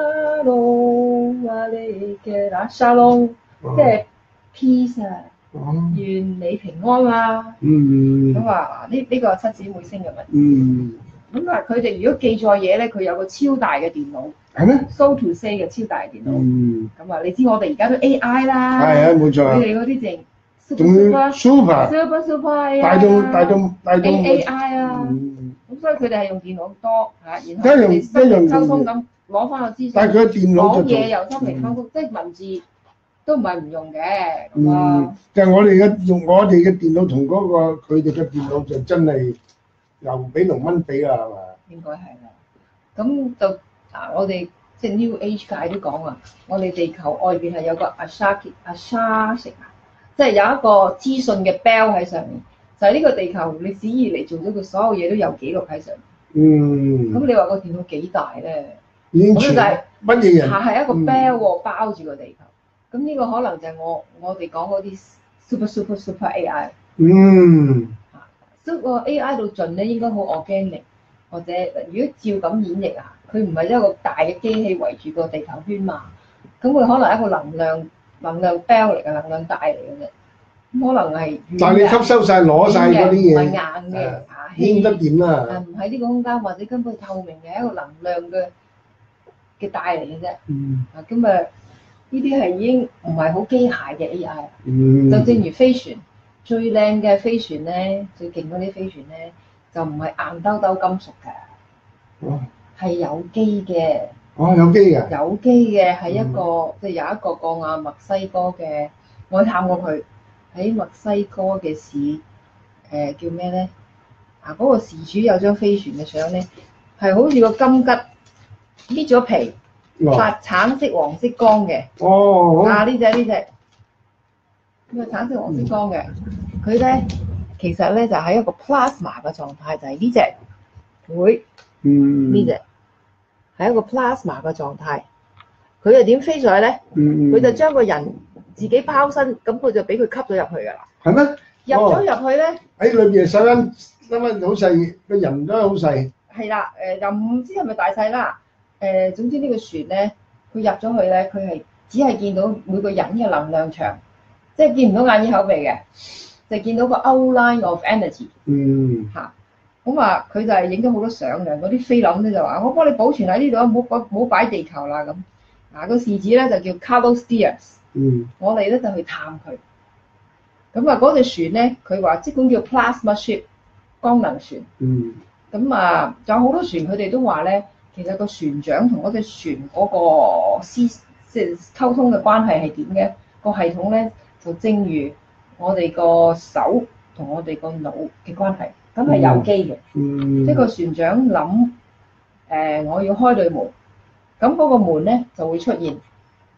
Shalom Aleichem Shalom， 哦， 即係 peace 啊， 哦， 願你平安啊。 嗯咁啊，呢呢個七姊妹星嘅文字。 嗯， 咁啊，佢哋如果記錯嘢咧，佢有個超大嘅電腦係咩？ ，so to say 嘅超大嘅電腦。 嗯， 咁啊，你知我哋而家都 A I 啦， 係啊，冇錯佢啊， 哋嗰啲淨仲 super 要 super super super super A I 帶動帶動帶動 A I 啊。 嗯， 咁所以佢哋係用電腦多嚇，然後一樣佢哋心靈一樣溝通咁攞翻個資訊， 但係佢嘅電腦講就做嘢又心靈溝通，即係文字都唔係唔用嘅咁嗯啊。， 就係我哋嘅用我哋嘅電腦同嗰個佢哋嘅電腦就真係又比農蚊比啦，係嘛？ 應該係啦。咁就嗱，我哋即係 New Age 界都講啊，我哋地球外邊係有個 Ashaki Ashashik 啊，即係有一個資訊嘅 bell 喺上面，就係呢個地球歷史以嚟做咗嘅所有嘢都有記錄喺上面。 嗯， 咁你話個電腦幾大咧？ 已經全咁就係乜嘢人下係一個嗯 bell 喎，包住個地球。咁呢個可能就係我我哋講嗰啲 super super super A I。 嗯所以個 A I 到盡咧，應該好 organic，或者如果照咁演繹啊，佢唔係一個大嘅機器圍住個地球圈嘛，咁佢可能係一個能量能量 bell 嚟嘅，能量帶嚟嘅啫。咁可能係軟嘅但係你吸收晒攞晒嗰啲唔係嘢， 硬嘅啊啊已經得掂啊啦。 唔喺呢個空間，或者根本透明嘅一個能量嘅嘅帶嚟嘅啫。 嗯啊，咁啊，呢啲係已經唔係好機械嘅 A I。 嗯， 就正如飛船，最靚嘅飛船咧，最勁嗰啲飛船咧，就唔係硬兜兜金屬嘅， 哦係有機嘅。 哦有機㗎， 有機嘅係一個，即係有一個個啊墨西哥嘅，我探過佢喺墨西哥嘅市，誒、叫咩咧？啊，嗰、個事主有張飛船嘅相咧，係好似個金桔搣咗皮， 哦發橙色、黃色光嘅。 哦啊！呢只呢只，呢個橙色黃色光嘅，佢咧其實咧就喺一個 plasma 嘅狀態，就係呢只會嗯呢只係一個 plasma 嘅狀態。佢又點飛上去咧？ 嗯佢就將個人自己拋身，咁佢就俾佢吸咗入去㗎啦。 係咩？ 入咗入去咧， 喺裏邊細蚊細蚊好細，個人都好細。 係啦，誒又唔知係咪大細啦。誒總之呢個船咧，佢入咗去咧，佢係只係見到每個人嘅能量場，即係見唔到眼耳口鼻嘅，就見到個 outline of energy 嗯嚇。咁啊，佢就係影咗好多相嘅，嗰啲菲林咧就話：我幫你保存喺呢度啊，唔好唔好擺地球啦咁。嗱個事主咧就叫 Carlos Diaz， 嗯我哋咧就去探佢。咁啊，嗰隻船咧，佢話即管叫 plasma ship 光能船。 嗯咁啊，仲有好多船，佢哋都話咧，其實個船長同嗰隻船嗰個思即係溝通嘅關係係點嘅？個系統咧就正如我哋個手同我哋個腦嘅關係，咁係有機嘅。 嗯， 即係個船長諗誒、呃，我要開對門，咁嗰個門咧就會出現。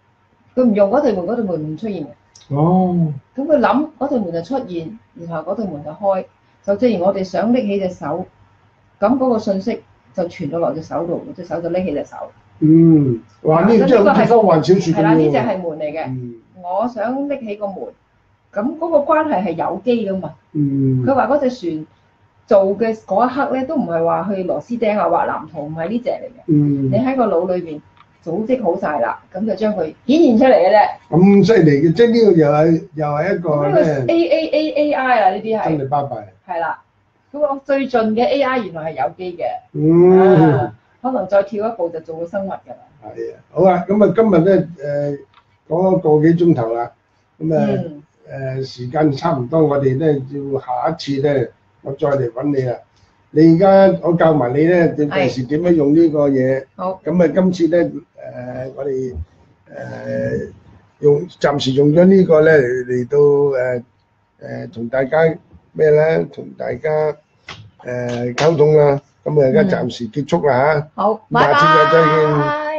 佢唔用嗰對門，嗰對門唔出現嘅。 哦， 咁佢諗嗰對門就出現，然後嗰對門就開。就正如我哋想拎起隻手，咁嗰個信息就傳咗落隻手度，隻手就拎起隻手。 嗯，哇！呢個真係好似科幻小説咁係啦，呢只喎。 係門嚟嘅。 嗯我想拎起個門，咁嗰個關係係有機噶嘛。 嗯佢話嗰隻船做嘅嗰一刻咧，都唔係話去螺絲釘啊、畫藍圖，唔係呢只嚟嘅。 嗯， 你喺個腦裏邊組織好晒啦，咁就將佢顯現出嚟嘅啫。 咁犀利嘅，即係呢個又係又係一個咁呢個咧， A A A A I 啊，呢啲真係係巴閉。 係啦。咁我最盡嘅 A I 原來係有機嘅。 嗯。 啊，可能再跳一步就做到生物㗎啦。 係啊，好啊，咁啊今日咧誒講咗個幾鐘頭啦，咁啊嗯， 誒時間差唔多，我哋咧要下一次咧，我再嚟揾你啦。你而家我教埋你咧，第第時點樣用呢個嘢。 好。 咁啊今次咧誒我哋誒用暫時用咗呢個咧嚟嚟到誒誒同大家咩咧，同大家誒溝通啦。咁啊而家暫時結束啦嚇。 好， 下次再再見。 拜拜。